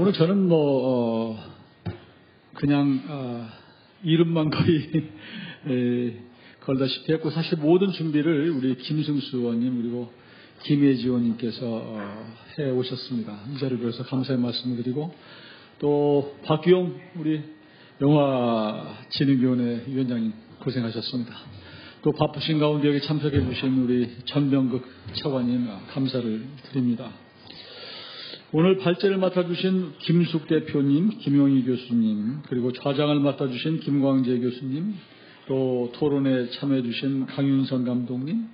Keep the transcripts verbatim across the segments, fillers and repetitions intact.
오늘 저는 뭐 어, 그냥 어, 이름만 거의 에, 걸다시피 했고, 사실 모든 준비를 우리 김승수 의원님 그리고 김혜지 의원님께서 어, 해 오셨습니다. 이 자리를 빌어서 감사의 말씀을 드리고, 또 박규용 우리 영화진흥위원회 위원장님 고생하셨습니다. 또 바쁘신 가운데 여기 참석해 주신 우리 전병극 차관님 감사를 드립니다. 오늘 발제를 맡아주신 김숙 대표님, 김용희 교수님, 그리고 좌장을 맡아주신 김광재 교수님, 또 토론에 참여해 주신 강윤선 감독님,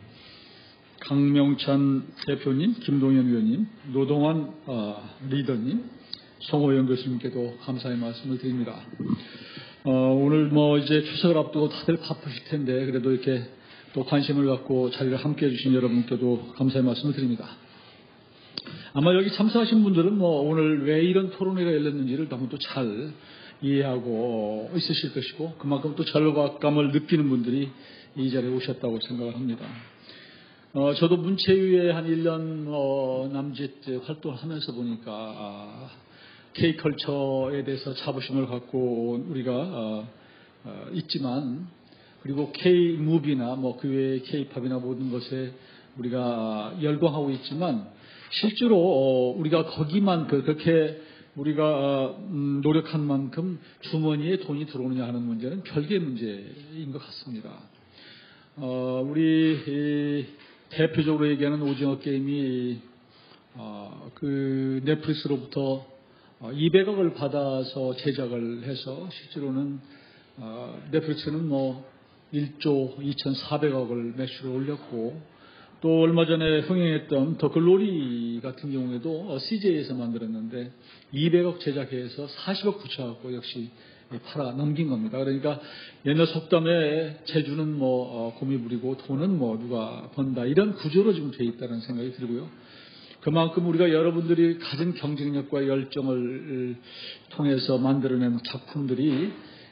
강명찬 대표님, 김동현 의원님, 노동환 어, 리더님, 송호영 교수님께도 감사의 말씀을 드립니다. 어, 오늘 뭐 이제 추석을 앞두고 다들 바쁘실 텐데, 그래도 이렇게 또 관심을 갖고 자리를 함께 해주신 여러분께도 감사의 말씀을 드립니다. 아마 여기 참석하신 분들은 뭐 오늘 왜 이런 토론회가 열렸는지를 너무 또 잘 이해하고 있으실 것이고, 그만큼 또 절박감을 느끼는 분들이 이 자리에 오셨다고 생각을 합니다. 어, 저도 문체위에 한 일 년 어, 남짓 활동을 하면서 보니까 아, K컬처에 대해서 자부심을 갖고 온 우리가 어, 어, 있지만, 그리고 K무비나 뭐 그 외의 K팝이나 모든 것에 우리가 열광하고 있지만, 실제로 어, 우리가 거기만 그렇게 우리가 음, 노력한 만큼 주머니에 돈이 들어오느냐 하는 문제는 별개의 문제인 것 같습니다. 어, 우리 이, 대표적으로 얘기하는 오징어 게임이 어, 그 넷플릭스로부터 이백억을 받아서 제작을 해서 실제로는 어, 넷플릭스는 뭐 일조 이천사백억을 매출을 올렸고, 또 얼마 전에 흥행했던 더 글로리 같은 경우에도 씨제이에서 만들었는데 이백억 제작해서 사십억 붙여갖고 역시 팔아 넘긴 겁니다. 그러니까 옛날 속담에 재주는 뭐 곰이 부리고 돈은 뭐 누가 번다, 이런 구조로 지금 돼 있다는 생각이 들고요. 그만큼 우리가 여러분들이 가진 경쟁력과 열정을 통해서 만들어낸 작품들이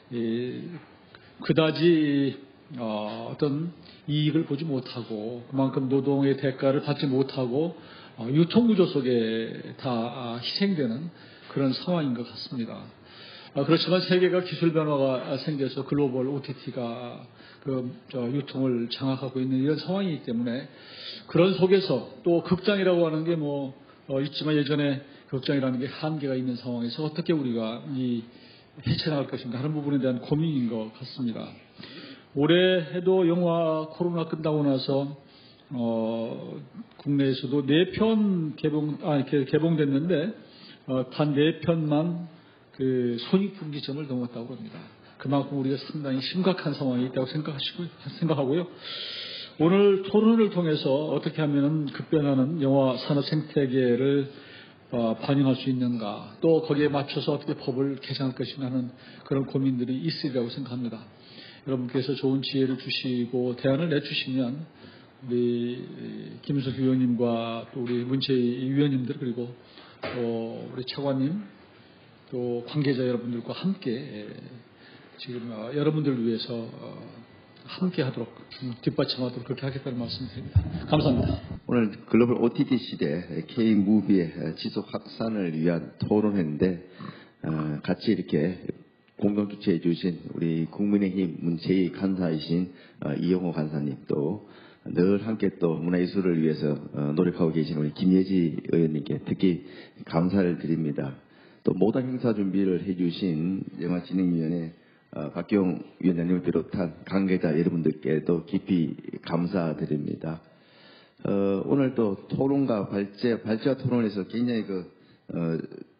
그다지 어떤 이익을 보지 못하고, 그만큼 노동의 대가를 받지 못하고 유통구조 속에 다 희생되는 그런 상황인 것 같습니다. 그렇지만 세계가 기술 변화가 생겨서 글로벌 오티티가 그 유통을 장악하고 있는 이런 상황이기 때문에, 그런 속에서 또 극장이라고 하는 게 뭐 있지만 예전에 극장이라는 게 한계가 있는 상황에서 어떻게 우리가 이 헤쳐나갈 것인가 하는 부분에 대한 고민인 것 같습니다. 올해 해도 영화 코로나 끝나고 나서 어, 국내에서도 네 편 개봉 아 개봉됐는데 어, 단 네 편만 그 손익분기점을 넘었다고 합니다. 그만큼 우리가 상당히 심각한 상황이 있다고 생각하시고 생각하고요. 오늘 토론을 통해서 어떻게 하면은 급변하는 영화 산업 생태계를 어, 반영할 수 있는가, 또 거기에 맞춰서 어떻게 법을 개정할 것인가 하는 그런 고민들이 있으리라고 생각합니다. 여러분께서 좋은 지혜를 주시고 대안을 내주시면 우리 김수수 의원님과 또 우리 문체위 위원님들, 그리고 또 우리 차관님, 또 관계자 여러분들과 함께 지금 여러분들을 위해서 함께 하도록, 뒷받침하도록 그렇게 하겠다는 말씀드립니다. 감사합니다. 오늘 글로벌 오티티 시대 K무비의 지속 확산을 위한 토론회인데, 어, 같이 이렇게 공동 주최해 주신 우리 국민의힘 문체위 간사이신 어, 이용호 간사님, 또 늘 함께 또 문화예술을 위해서 어, 노력하고 계신 우리 김예지 의원님께 특히 감사를 드립니다. 또 모든 행사 준비를 해주신 영화진흥위원회 어, 박경 위원장님을 비롯한 관계자 여러분들께도 깊이 감사드립니다. 어, 오늘 또 토론과 발제, 발제와 토론에서 굉장히 그 어,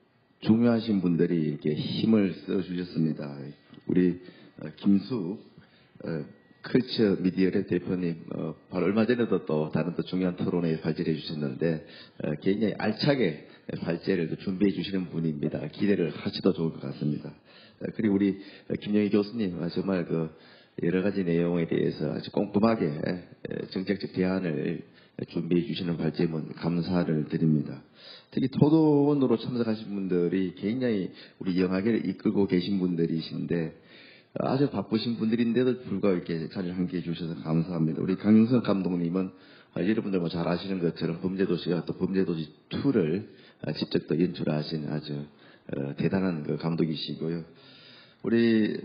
중요하신 분들이 이렇게 힘을 써주셨습니다. 우리 어, 김수 어, 컬처 미디어랩 대표님, 어, 바로 얼마 전에도 또 다른 또 중요한 토론에 발제를 해주셨는데 어, 굉장히 알차게 발제를 준비해 주시는 분입니다. 기대를 하셔도 좋을 것 같습니다. 어, 그리고 우리 김영희 교수님, 정말 그 여러 가지 내용에 대해서 아주 꼼꼼하게 정책적 대안을 준비해 주시는 발제문 감사를 드립니다. 특히 토론으로 참석하신 분들이 굉장히 우리 영화계를 이끌고 계신 분들이신데 아주 바쁘신 분들인데도 불구하고 이렇게 자리를 함께 해주셔서 감사합니다. 우리 강윤선 감독님은 여러분들 뭐 잘 아시는 것처럼 범죄도시와 또 범죄도시 이를 직접 또 연출하신 아주 어, 대단한 그 감독이시고요. 우리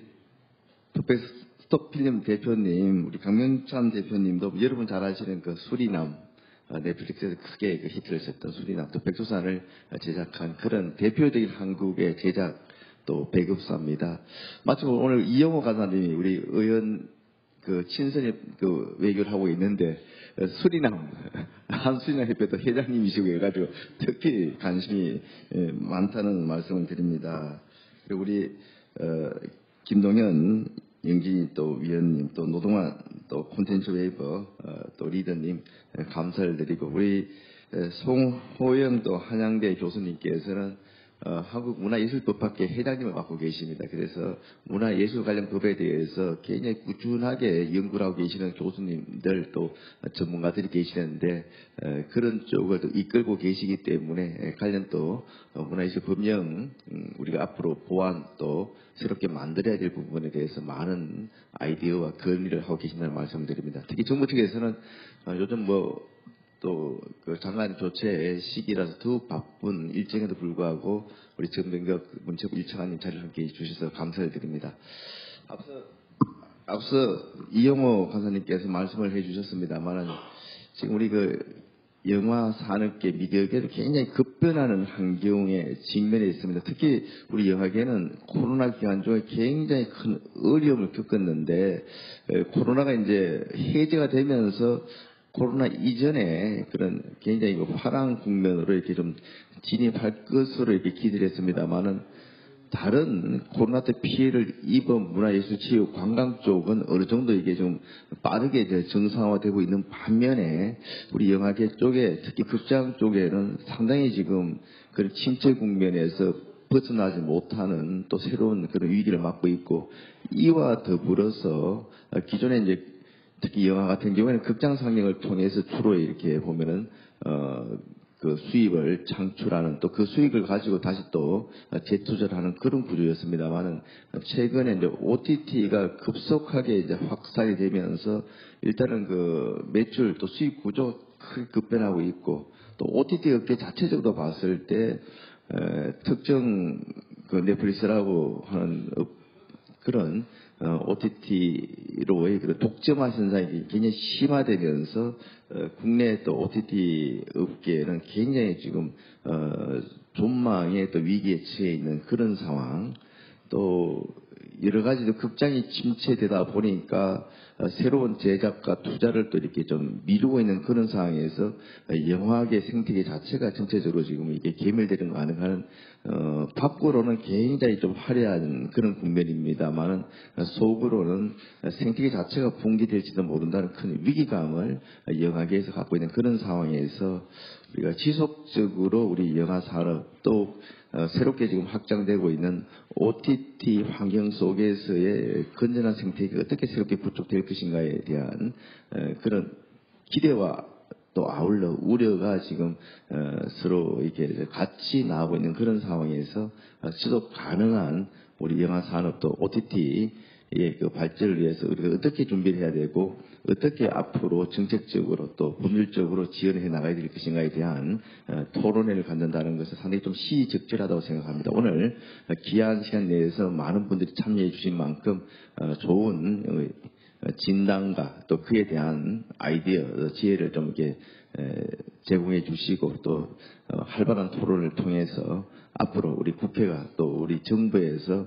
스톱필름 대표님, 우리 강명찬 대표님도 여러분 잘 아시는 그 수리남, 어, 넷플릭스에서 크게 그 히트를 쳤던 수리남, 또 백두산을 제작한 그런 대표적인 한국의 제작 또 배급사입니다. 마침 오늘 이영호 간사님이 우리 의원 그 친선의 그 외교를 하고 있는데 어, 수리남 한수리남 협회도 회장님이시고 해가지고 특히 관심이 예, 많다는 말씀을 드립니다. 그리고 우리 어, 김동현 영진이 또 위원님, 또 노동환 또 콘텐츠 웨이버 어, 또 리더님 예, 감사를 드리고 우리 예, 송호영 또 한양대 교수님께서는 어, 한국문화예술법학회 회장님을 맡고 계십니다. 그래서 문화예술 관련 법에 대해서 굉장히 꾸준하게 연구를 하고 계시는 교수님들 또 전문가들이 계시는데 에, 그런 쪽을 또 이끌고 계시기 때문에 관련 또 어, 문화예술 법령 음, 우리가 앞으로 보완 또 새롭게 만들어야 될 부분에 대해서 많은 아이디어와 건의를 하고 계신다는 말씀을 드립니다. 특히 정부 측에서는 어, 요즘 뭐 또 그 장관 교체 시기라서 더 바쁜 일정에도 불구하고 우리 정병국 문체부 일 차관님 자리를 함께 해주셔서 감사를 드립니다. 앞서 앞서 이영호 간사님께서 말씀을 해주셨습니다만 지금 우리 그 영화 산업계 미디어계도 굉장히 급변하는 환경에 직면해 있습니다. 특히 우리 영화계는 코로나 기간 중에 굉장히 큰 어려움을 겪었는데 코로나가 이제 해제가 되면서 코로나 이전에 그런 굉장히 화랑 국면으로 이렇게 좀 진입할 것으로 이렇게 기대를 했습니다만은 다른 코로나 때 피해를 입은 문화예술, 체육, 관광 쪽은 어느 정도 이게 좀 빠르게 이제 정상화되고 있는 반면에 우리 영화계 쪽에 특히 극장 쪽에는 상당히 지금 그런 침체 국면에서 벗어나지 못하는 또 새로운 그런 위기를 맞고 있고 이와 더불어서 기존에 이제 특히 영화 같은 경우에는 극장 상영을 통해서 주로 이렇게 보면은 어 그 수입을 창출하는 또 그 수익을 가지고 다시 또 재투자를 하는 그런 구조였습니다만은 최근에 이제 오티티가 급속하게 이제 확산이 되면서 일단은 그 매출 또 수익 구조 크게 급변하고 있고 또 오티티 업계 자체적으로 봤을 때 에, 특정 그 넷플릭스라고 하는 업, 그런 어, 오티티로의 그런 독점화 현상이 굉장히 심화되면서 어, 국내 또 오티티 업계는 굉장히 지금 어, 존망의 또 위기에 처해 있는 그런 상황. 또 여러 가지로 극장이 침체되다 보니까 어, 새로운 제작과 투자를 또 이렇게 좀 미루고 있는 그런 상황에서 어, 영화계 생태계 자체가 전체적으로 지금 이게 괴멸되는 가능한 어, 밖으로는 굉장히 좀 화려한 그런 국면입니다만은 속으로는 생태계 자체가 붕괴될지도 모른다는 큰 위기감을 영화계에서 갖고 있는 그런 상황에서 우리가 지속적으로 우리 영화 산업 또 어, 새롭게 지금 확장되고 있는 오티티 환경 속에서의 건전한 생태계가 어떻게 새롭게 구축될 것인가에 대한 어, 그런 기대와 또 아울러 우려가 지금 어, 서로 이렇게 같이 나오고 있는 그런 상황에서 어, 지속 가능한 우리 영화 산업도 오티티의 그 발전을 위해서 우리가 어떻게 준비를 해야 되고 어떻게 앞으로 정책적으로 또 법률적으로 지원해 나가야 될 것인가에 대한 어, 토론회를 갖는다는 것은 상당히 좀 시의적절하다고 생각합니다. 오늘 어, 귀한 시간 내에서 많은 분들이 참여해 주신 만큼 어, 좋은 어, 진단과 또 그에 대한 아이디어, 지혜를 좀 이렇게 제공해 주시고 또 활발한 토론을 통해서 앞으로 우리 국회가 또 우리 정부에서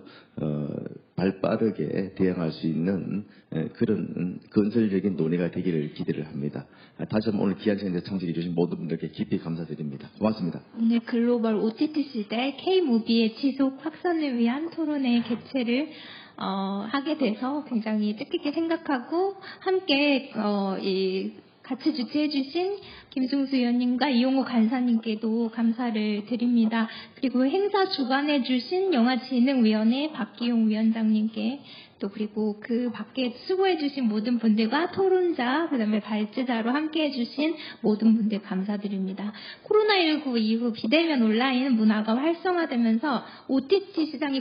발빠르게 대응할 수 있는 그런 건설적인 논의가 되기를 기대를 합니다. 다시 한번 오늘 귀한 시간에 참석해 주신 모든 분들께 깊이 감사드립니다. 고맙습니다. 오늘 글로벌 오티티 시대 K-무비의 지속 확산을 위한 토론회 개최를 어, 하게 돼서 굉장히 뜻깊게 생각하고 함께 어, 이 같이 주최해주신 김승수 의원님과 이용호 간사님께도 감사를 드립니다. 그리고 행사 주관해주신 영화진흥위원회 박기용 위원장님께 또 그리고 그 밖에 수고해주신 모든 분들과 토론자 그다음에 발제자로 함께해주신 모든 분들 감사드립니다. 코로나십구 이후 비대면 온라인 문화가 활성화되면서 오티티 시장이 급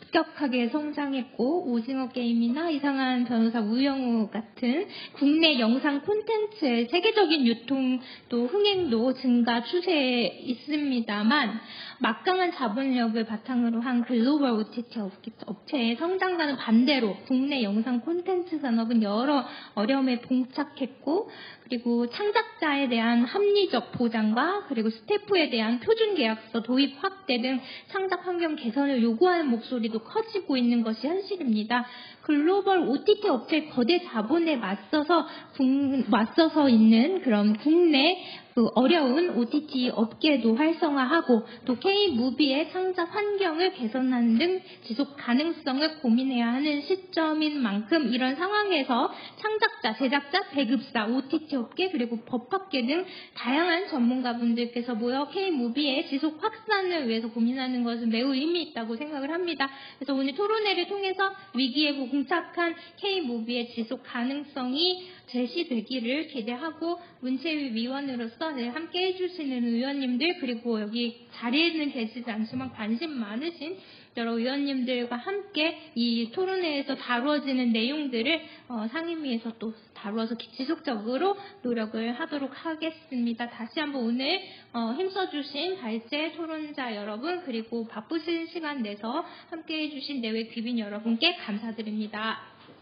급격하게 성장했고 오징어 게임이나 이상한 변호사 우영우 같은 국내 영상 콘텐츠의 세계적인 유통도 흥행도 증가 추세에 있습니다만 막강한 자본력을 바탕으로 한 글로벌 오티티 업체의 성장과는 반대로 국내 영상 콘텐츠 산업은 여러 어려움에 봉착했고 그리고 창작자에 대한 합리적 보장과 그리고 스태프에 대한 표준 계약서 도입 확대 등 창작 환경 개선을 요구하는 목소리도 커지고 있는 것이 현실입니다. 글로벌 오티티 업체의 거대 자본에 맞서서 국, 맞서서 있는 그런 국내 그 어려운 오티티 업계도 활성화하고 또 K-무비의 창작 환경을 개선하는 등 지속 가능성을 고민해야 하는 시점인 만큼 이런 상황에서 창작자, 제작자, 배급사, 오티티 업계 그리고 법학계 등 다양한 전문가분들께서 모여 K-무비의 지속 확산을 위해서 고민하는 것은 매우 의미 있다고 생각을 합니다. 그래서 오늘 토론회를 통해서 위기에 봉착한 K-무비의 지속 가능성이 제시되기를 기대하고 문체위 위원으로서 늘 함께 해주시는 의원님들 그리고 여기 자리에는 계시지 않지만 관심 많으신 여러 의원님들과 함께 이 토론회에서 다루어지는 내용들을 어, 상임위에서 또 다루어서 지속적으로 노력을 하도록 하겠습니다. 다시 한번 오늘 어, 힘써주신 발제 토론자 여러분 그리고 바쁘신 시간 내서 함께 해주신 내외 귀빈 여러분께 감사드립니다.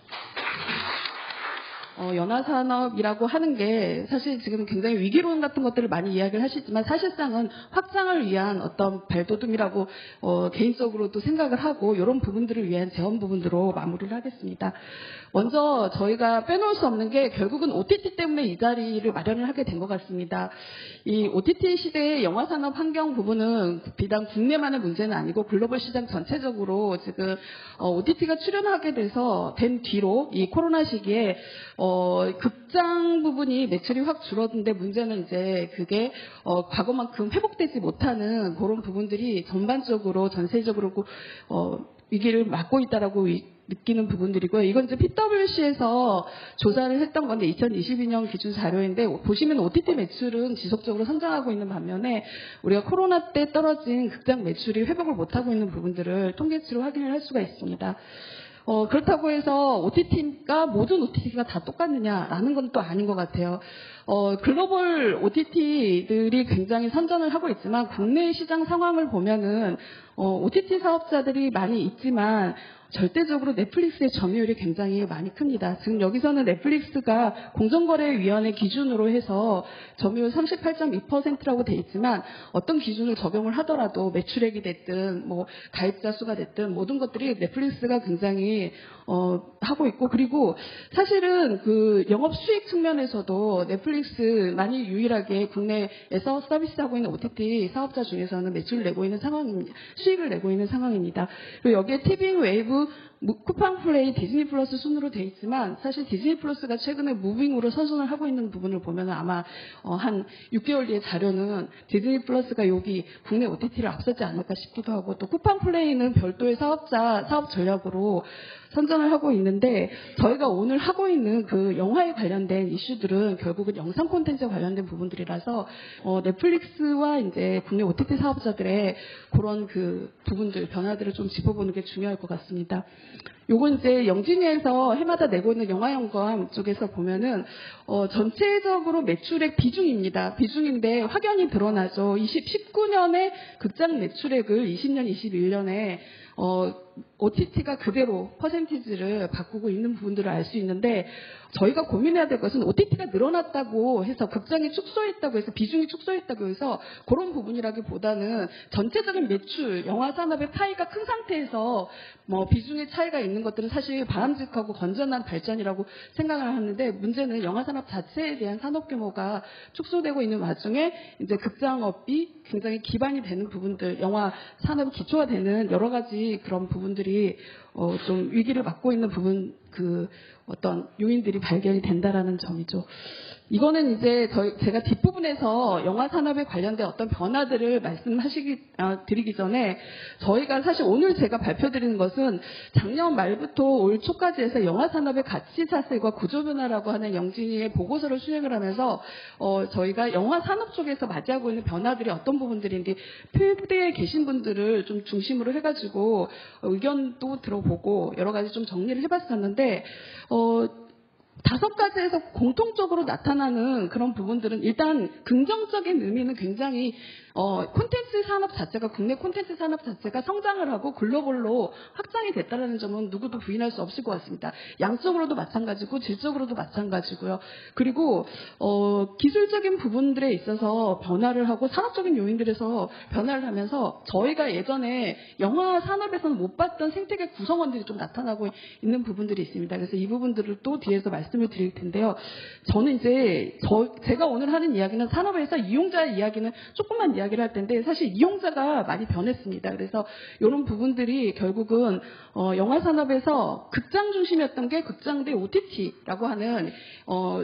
어, 연화산업이라고 하는 게 사실 지금 굉장히 위기론 같은 것들을 많이 이야기를 하시지만 사실상은 확장을 위한 어떤 발돋움이라고 어, 개인적으로도 생각을 하고 이런 부분들을 위한 제언 부분으로 마무리를 하겠습니다. 먼저 저희가 빼놓을 수 없는 게 결국은 오티티 때문에 이 자리를 마련을 하게 된 것 같습니다. 이 오티티 시대의 영화산업 환경 부분은 비단 국내만의 문제는 아니고 글로벌 시장 전체적으로 지금 어, 오티티가 출연하게 돼서 된 뒤로 이 코로나 시기에 어, 극장 부분이 매출이 확 줄었는데 문제는 이제 그게 어, 과거만큼 회복되지 못하는 그런 부분들이 전반적으로 전세적으로 어, 위기를 맞고 있다라고 느끼는 부분들이고요. 이건 이제 피더블유씨에서 조사를 했던 건데 이천이십이 년 기준 자료인데 보시면 오티티 매출은 지속적으로 성장하고 있는 반면에 우리가 코로나 때 떨어진 극장 매출이 회복을 못하고 있는 부분들을 통계치로 확인을 할 수가 있습니다. 어, 그렇다고 해서 오티티가 모든 오티티가 다 똑같느냐라는 건 또 아닌 것 같아요. 어, 글로벌 오티티들이 굉장히 선전을 하고 있지만 국내 시장 상황을 보면은 어, 오티티 사업자들이 많이 있지만 절대적으로 넷플릭스의 점유율이 굉장히 많이 큽니다. 지금 여기서는 넷플릭스가 공정거래위원회 기준으로 해서 점유율 삼십팔 점 이 퍼센트라고 돼 있지만 어떤 기준을 적용을 하더라도 매출액이 됐든 뭐 가입자 수가 됐든 모든 것들이 넷플릭스가 굉장히 어, 하고 있고 그리고 사실은 그 영업 수익 측면에서도 넷플릭스만이 유일하게 국내에서 서비스하고 있는 오티티 사업자 중에서는 매출을 내고 있는 상황입니다. 수익을 내고 있는 상황입니다. 그리고 여기에 티빙 웨이브 쿠팡 플레이, 디즈니 플러스 순으로 돼 있지만 사실 디즈니 플러스가 최근에 무빙으로 선전을 하고 있는 부분을 보면 아마 어, 한 육 개월 뒤에 자료는 디즈니 플러스가 여기 국내 오티티를 앞서지 않을까 싶기도 하고 또 쿠팡 플레이는 별도의 사업자 사업 전략으로 선전을 하고 있는데 저희가 오늘 하고 있는 그 영화에 관련된 이슈들은 결국은 영상 콘텐츠에 관련된 부분들이라서 어, 넷플릭스와 이제 국내 오티티 사업자들의 그런 그 부분들 변화들을 좀 짚어보는 게 중요할 것 같습니다. 요건 이제 영진위에서 해마다 내고 있는 영화연구원 쪽에서 보면은 어, 전체적으로 매출액 비중입니다. 비중인데 확연히 드러나죠. 이십구 년에 극장 매출액을 이십 년, 이십일 년에 어, 오티티가 그대로 퍼센티지를 바꾸고 있는 부분들을 알 수 있는데 저희가 고민해야 될 것은 오티티가 늘어났다고 해서 극장이 축소했다고 해서 비중이 축소했다고 해서 그런 부분이라기보다는 전체적인 매출, 영화 산업의 파이가 큰 상태에서 뭐 비중의 차이가 있는 것들은 사실 바람직하고 건전한 발전이라고 생각을 하는데 문제는 영화 산업 자체에 대한 산업 규모가 축소되고 있는 와중에 이제 극장업이 굉장히 기반이 되는 부분들, 영화 산업 기초가 되는 여러 가지 그런 부분들이 어, 좀 위기를 맞고 있는 부분, 그 어떤 요인들이 발견이 된다라는 점이죠. 이거는 이제 저희, 제가 뒷부분에서 영화 산업에 관련된 어떤 변화들을 말씀하시기, 아, 드리기 전에 저희가 사실 오늘 제가 발표드리는 것은 작년 말부터 올 초까지 해서 영화 산업의 가치 사슬과 구조 변화라고 하는 영진이의 보고서를 수행을 하면서, 어, 저희가 영화 산업 쪽에서 맞이하고 있는 변화들이 어떤 부분들인지 필드에 계신 분들을 좀 중심으로 해가지고 의견도 들어보고 여러 가지 좀 정리를 해봤었는데, 어, 다섯 가지에서 공통적으로 나타나는 그런 부분들은 일단 긍정적인 의미는 굉장히 어, 콘텐츠 산업 자체가, 국내 콘텐츠 산업 자체가 성장을 하고 글로벌로 확장이 됐다는 점은 누구도 부인할 수 없을 것 같습니다. 양적으로도 마찬가지고 질적으로도 마찬가지고요. 그리고 어, 기술적인 부분들에 있어서 변화를 하고 산업적인 요인들에서 변화를 하면서 저희가 예전에 영화 산업에서는 못 봤던 생태계 구성원들이 좀 나타나고 있는 부분들이 있습니다. 그래서 이 부분들을 또 뒤에서 말씀을 드릴 텐데요. 저는 이제 저, 제가 오늘 하는 이야기는 산업에서 이용자의 이야기는 조금만 이야기 이야기를 할 텐데 사실 이용자가 많이 변했습니다. 그래서 이런 부분들이 결국은 어, 영화 산업에서 극장 중심이었던 게 극장 대 오티티라고 하는 어,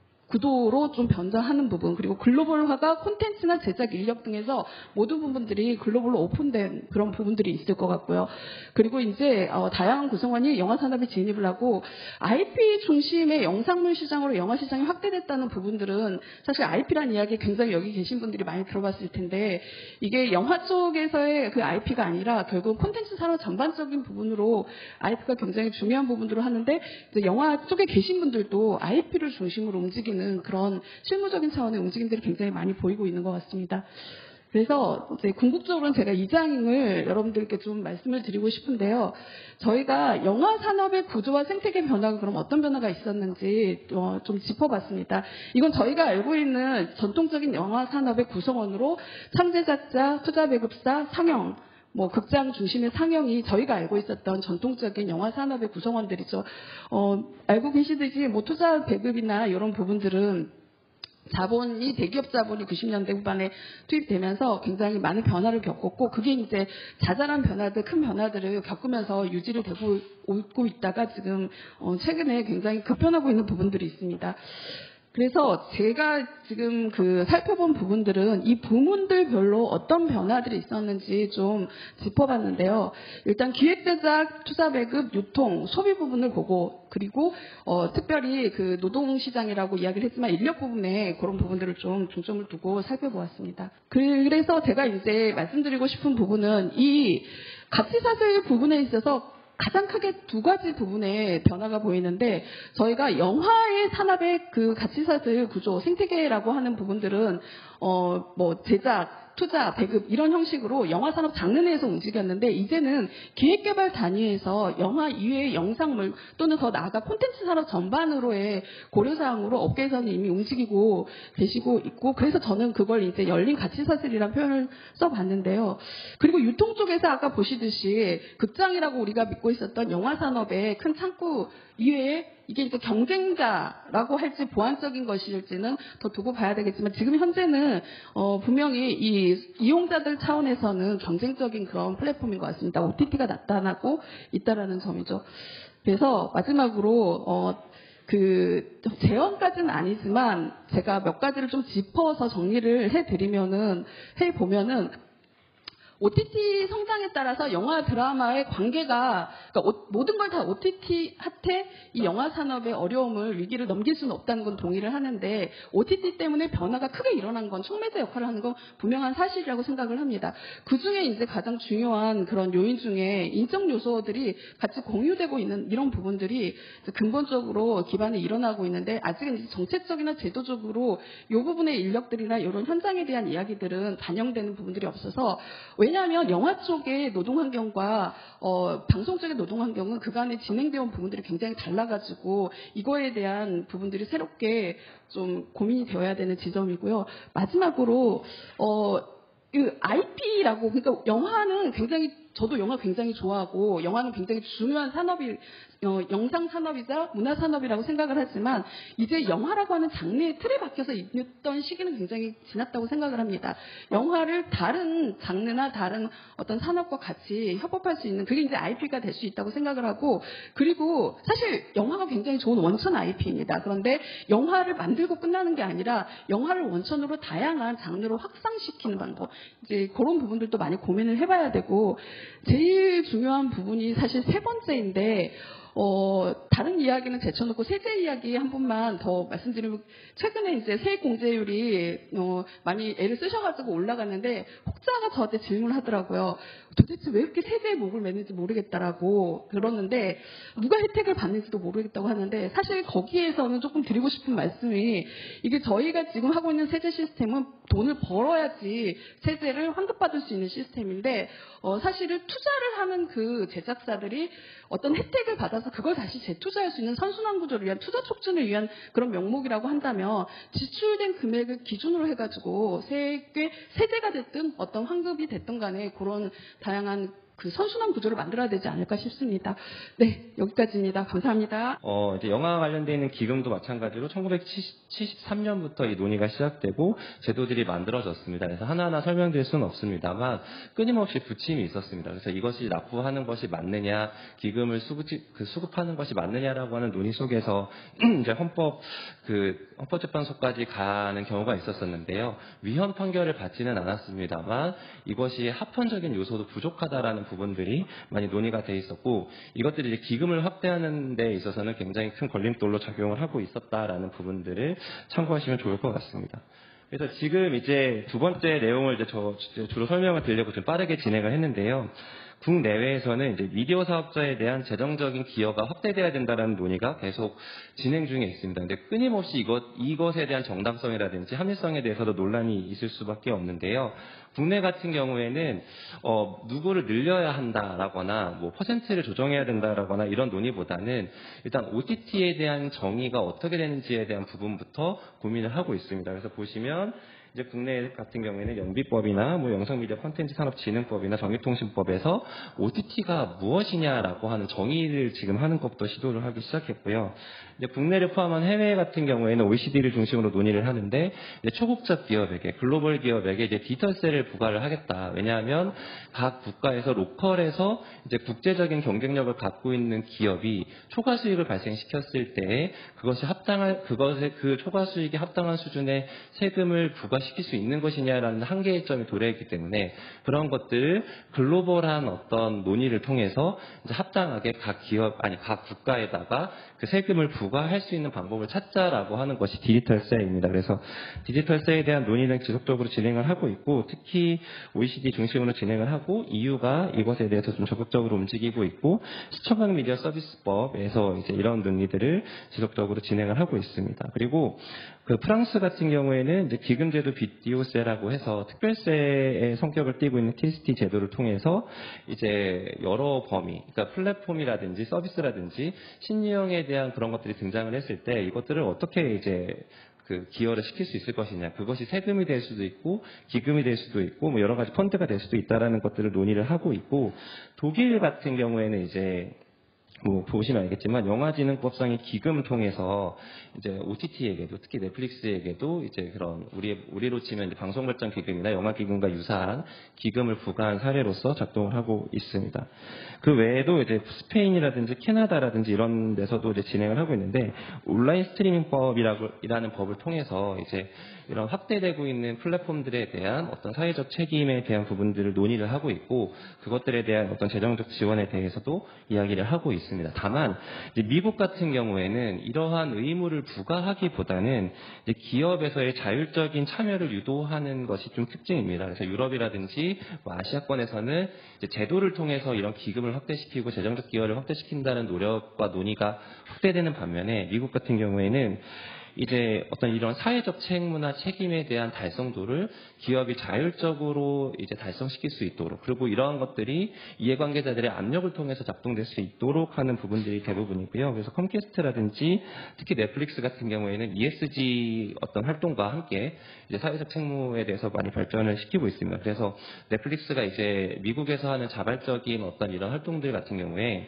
구도로 좀 변화하는 부분, 그리고 글로벌화가 콘텐츠나 제작 인력 등에서 모든 부분들이 글로벌로 오픈된 그런 부분들이 있을 것 같고요. 그리고 이제 어, 다양한 구성원이 영화 산업에 진입을 하고 아이피 중심의 영상물 시장으로 영화 시장이 확대됐다는 부분들은 사실 아이피라는 이야기 굉장히 여기 계신 분들이 많이 들어봤을 텐데 이게 영화 쪽에서의 그 아이피가 아니라 결국 콘텐츠 산업 전반적인 부분으로 아이피가 굉장히 중요한 부분으로 하는데 이제 영화 쪽에 계신 분들도 아이피를 중심으로 움직이는 그런 실무적인 차원의 움직임들이 굉장히 많이 보이고 있는 것 같습니다. 그래서 이제 궁극적으로는 제가 이 장을 여러분들께 좀 말씀을 드리고 싶은데요. 저희가 영화 산업의 구조와 생태계 변화가 그럼 어떤 변화가 있었는지 어, 좀 짚어봤습니다. 이건 저희가 알고 있는 전통적인 영화 산업의 구성원으로 참제작자, 투자배급사, 상영, 뭐 극장 중심의 상영이 저희가 알고 있었던 전통적인 영화 산업의 구성원들이죠. 어, 알고 계시듯이 뭐 투자 배급이나 이런 부분들은 자본이 대기업 자본이 구십 년대 후반에 투입되면서 굉장히 많은 변화를 겪었고 그게 이제 자잘한 변화들, 큰 변화들을 겪으면서 유지를 되고 오고 있다가 지금 어, 최근에 굉장히 급변하고 있는 부분들이 있습니다. 그래서 제가 지금 그 살펴본 부분들은 이 부문들별로 어떤 변화들이 있었는지 좀 짚어봤는데요. 일단 기획 제작, 투자 배급, 유통, 소비 부분을 보고 그리고 어, 특별히 그 노동 시장이라고 이야기를 했지만 인력 부분에 그런 부분들을 좀 중점을 두고 살펴보았습니다. 그래서 제가 이제 말씀드리고 싶은 부분은 이 가치사슬 부분에 있어서 가장 크게 두 가지 부분의 변화가 보이는데 저희가 영화의 산업의 그 가치사슬 구조, 생태계라고 하는 부분들은 어, 뭐 제작, 투자, 배급 이런 형식으로 영화 산업 장르 내에서 움직였는데 이제는 기획개발 단위에서 영화 이외의 영상물 또는 더 나아가 콘텐츠 산업 전반으로의 고려사항으로 업계에서는 이미 움직이고 계시고 있고 그래서 저는 그걸 이제 열린 가치사슬이라는 표현을 써봤는데요. 그리고 유통 쪽에서 아까 보시듯이 극장이라고 우리가 믿고 있었던 영화 산업의 큰 창구 이외에 이게 이제 경쟁자라고 할지 보완적인 것일지는 더 두고 봐야 되겠지만 지금 현재는 어 분명히 이 이용자들 차원에서는 경쟁적인 그런 플랫폼인 것 같습니다. 오티티가 나타나고 있다라는 점이죠. 그래서 마지막으로 어 그 재원까지는 아니지만 제가 몇 가지를 좀 짚어서 정리를 해드리면은 해 보면은. 오티티 성장에 따라서 영화 드라마의 관계가 그러니까 모든 걸 다 오티티한테 이 영화 산업의 어려움을 위기를 넘길 수는 없다는 건 동의를 하는데 오티티 때문에 변화가 크게 일어난 건 촉매제 역할을 하는 건 분명한 사실이라고 생각을 합니다. 그 중에 이제 가장 중요한 그런 요인 중에 인적 요소들이 같이 공유되고 있는 이런 부분들이 근본적으로 기반에 일어나고 있는데 아직은 이제 정책적이나 제도적으로 이 부분의 인력들이나 이런 현장에 대한 이야기들은 반영되는 부분들이 없어서 왜냐하면 영화 쪽의 노동 환경과 어, 방송 쪽의 노동 환경은 그간에 진행되어 온 부분들이 굉장히 달라가지고 이거에 대한 부분들이 새롭게 좀 고민이 되어야 되는 지점이고요. 마지막으로 어, 그 아이피라고 그러니까 영화는 굉장히 저도 영화 굉장히 좋아하고 영화는 굉장히 중요한 산업이 어, 영상 산업이자 문화 산업이라고 생각을 하지만 이제 영화라고 하는 장르의 틀에 박혀서 있던 시기는 굉장히 지났다고 생각을 합니다. 영화를 다른 장르나 다른 어떤 산업과 같이 협업할 수 있는 그게 이제 아이피가 될 수 있다고 생각을 하고 그리고 사실 영화가 굉장히 좋은 원천 아이피입니다. 그런데 영화를 만들고 끝나는 게 아니라 영화를 원천으로 다양한 장르로 확산시키는 방법 이제 그런 부분들도 많이 고민을 해봐야 되고 제일 중요한 부분이 사실 세 번째인데 어, 다른 이야기는 제쳐놓고 세제 이야기 한 번만 더 말씀드리면 최근에 이제 세액 공제율이 어, 많이 애를 쓰셔가지고 올라갔는데 혹자가 저한테 질문을 하더라고요. 도대체 왜 이렇게 세제에 목을 매는지 모르겠다라고 그러는데 누가 혜택을 받는지도 모르겠다고 하는데 사실 거기에서는 조금 드리고 싶은 말씀이 이게 저희가 지금 하고 있는 세제 시스템은 돈을 벌어야지 세제를 환급받을 수 있는 시스템인데 어, 사실은 투자를 하는 그 제작사들이 어떤 혜택을 받아서 그걸 다시 재투자할 수 있는 선순환 구조를 위한 투자 촉진을 위한 그런 명목이라고 한다면 지출된 금액을 기준으로 해가지고 세액의 세제가 됐든 어떤 환급이 됐든 간에 그런 다양한 그 선순환 구조를 만들어야 되지 않을까 싶습니다. 네, 여기까지입니다. 감사합니다. 어, 이제 영화 관련되어 있는 기금도 마찬가지로 천구백칠십삼 년부터 이 논의가 시작되고 제도들이 만들어졌습니다. 그래서 하나하나 설명드릴 수는 없습니다만 끊임없이 부침이 있었습니다. 그래서 이것이 납부하는 것이 맞느냐, 기금을 수급, 그 수급하는 것이 맞느냐라고 하는 논의 속에서 이제 헌법 그 헌법재판소까지 가는 경우가 있었었는데요. 위헌 판결을 받지는 않았습니다만 이것이 합헌적인 요소도 부족하다라는 부분들이 많이 논의가 돼 있었고 이것들이 이제 기금을 확대하는 데 있어서는 굉장히 큰 걸림돌로 작용을 하고 있었다라는 부분들을 참고하시면 좋을 것 같습니다. 그래서 지금 이제 두 번째 내용을 이제 저 주로 설명을 드리려고 좀 빠르게 진행을 했는데요. 국내외에서는 이제 미디어 사업자에 대한 재정적인 기여가 확대돼야 된다는 논의가 계속 진행 중에 있습니다. 근데 끊임없이 이것, 이것에 대한 정당성이라든지 합리성에 대해서도 논란이 있을 수밖에 없는데요. 국내 같은 경우에는 어, 누구를 늘려야 한다라거나 뭐 퍼센트를 조정해야 된다라거나 이런 논의보다는 일단 오티티에 대한 정의가 어떻게 되는지에 대한 부분부터 고민을 하고 있습니다. 그래서 보시면 이제 국내 같은 경우에는 연비법이나 뭐 영상미디어 콘텐츠 산업진흥법이나 정의통신법에서 오티티가 무엇이냐라고 하는 정의를 지금 하는 것부터 시도를 하기 시작했고요. 이제 국내를 포함한 해외 같은 경우에는 오이시디를 중심으로 논의를 하는데 이제 초국적 기업에게 글로벌 기업에게 이제 디지털세를 부과를 하겠다. 왜냐하면 각 국가에서 로컬에서 이제 국제적인 경쟁력을 갖고 있는 기업이 초과 수익을 발생시켰을 때 그것이 합당한 그것의 그 초과 수익이 합당한 수준의 세금을 부과 시킬 수 있는 것이냐라는 한계점이 도래했기 때문에 그런 것들을 글로벌한 어떤 논의를 통해서 이제 합당하게 각 기업 아니 각 국가에다가 그 세금을 부과할 수 있는 방법을 찾자라고 하는 것이 디지털세입니다. 그래서 디지털세에 대한 논의는 지속적으로 진행을 하고 있고 특히 오이시디 중심으로 진행을 하고 이유가 이것에 대해서 좀 적극적으로 움직이고 있고 시청각 미디어 서비스법에서 이제 이런 논의들을 지속적으로 진행을 하고 있습니다. 그리고 그 프랑스 같은 경우에는 이제 기금제도 비디오세라고 해서 특별세의 성격을 띠고 있는 티에스티 제도를 통해서 이제 여러 범위, 그러니까 플랫폼이라든지 서비스라든지 신유형에 대한 그런 것들이 등장을 했을 때 이것들을 어떻게 이제 그 기여를 시킬 수 있을 것이냐, 그것이 세금이 될 수도 있고 기금이 될 수도 있고 뭐 여러 가지 펀드가 될 수도 있다라는 것들을 논의를 하고 있고 독일 같은 경우에는 이제 뭐 보시면 알겠지만 영화진흥법상의 기금을 통해서 이제 오티티에게도 특히 넷플릭스에게도 이제 그런 우리 우리로 치면 이제 방송발전 기금이나 영화 기금과 유사한 기금을 부과한 사례로서 작동을 하고 있습니다. 그 외에도 이제 스페인이라든지 캐나다라든지 이런 데서도 이제 진행을 하고 있는데 온라인 스트리밍법이라고 이라는 법을 통해서 이제 이런 확대되고 있는 플랫폼들에 대한 어떤 사회적 책임에 대한 부분들을 논의를 하고 있고 그것들에 대한 어떤 재정적 지원에 대해서도 이야기를 하고 있습니다. 다만 이제 미국 같은 경우에는 이러한 의무를 부과하기보다는 이제 기업에서의 자율적인 참여를 유도하는 것이 좀 특징입니다. 그래서 유럽이라든지 뭐 아시아권에서는 이제 제도를 통해서 이런 기금을 확대시키고 재정적 기여를 확대시킨다는 노력과 논의가 확대되는 반면에 미국 같은 경우에는 이제 어떤 이런 사회적 책무나 책임에 대한 달성도를 기업이 자율적으로 이제 달성시킬 수 있도록, 그리고 이러한 것들이 이해관계자들의 압력을 통해서 작동될 수 있도록 하는 부분들이 대부분이고요. 그래서 컴캐스트라든지 특히 넷플릭스 같은 경우에는 이에스지 어떤 활동과 함께 이제 사회적 책무에 대해서 많이 발전을 시키고 있습니다. 그래서 넷플릭스가 이제 미국에서 하는 자발적인 어떤 이런 활동들 같은 경우에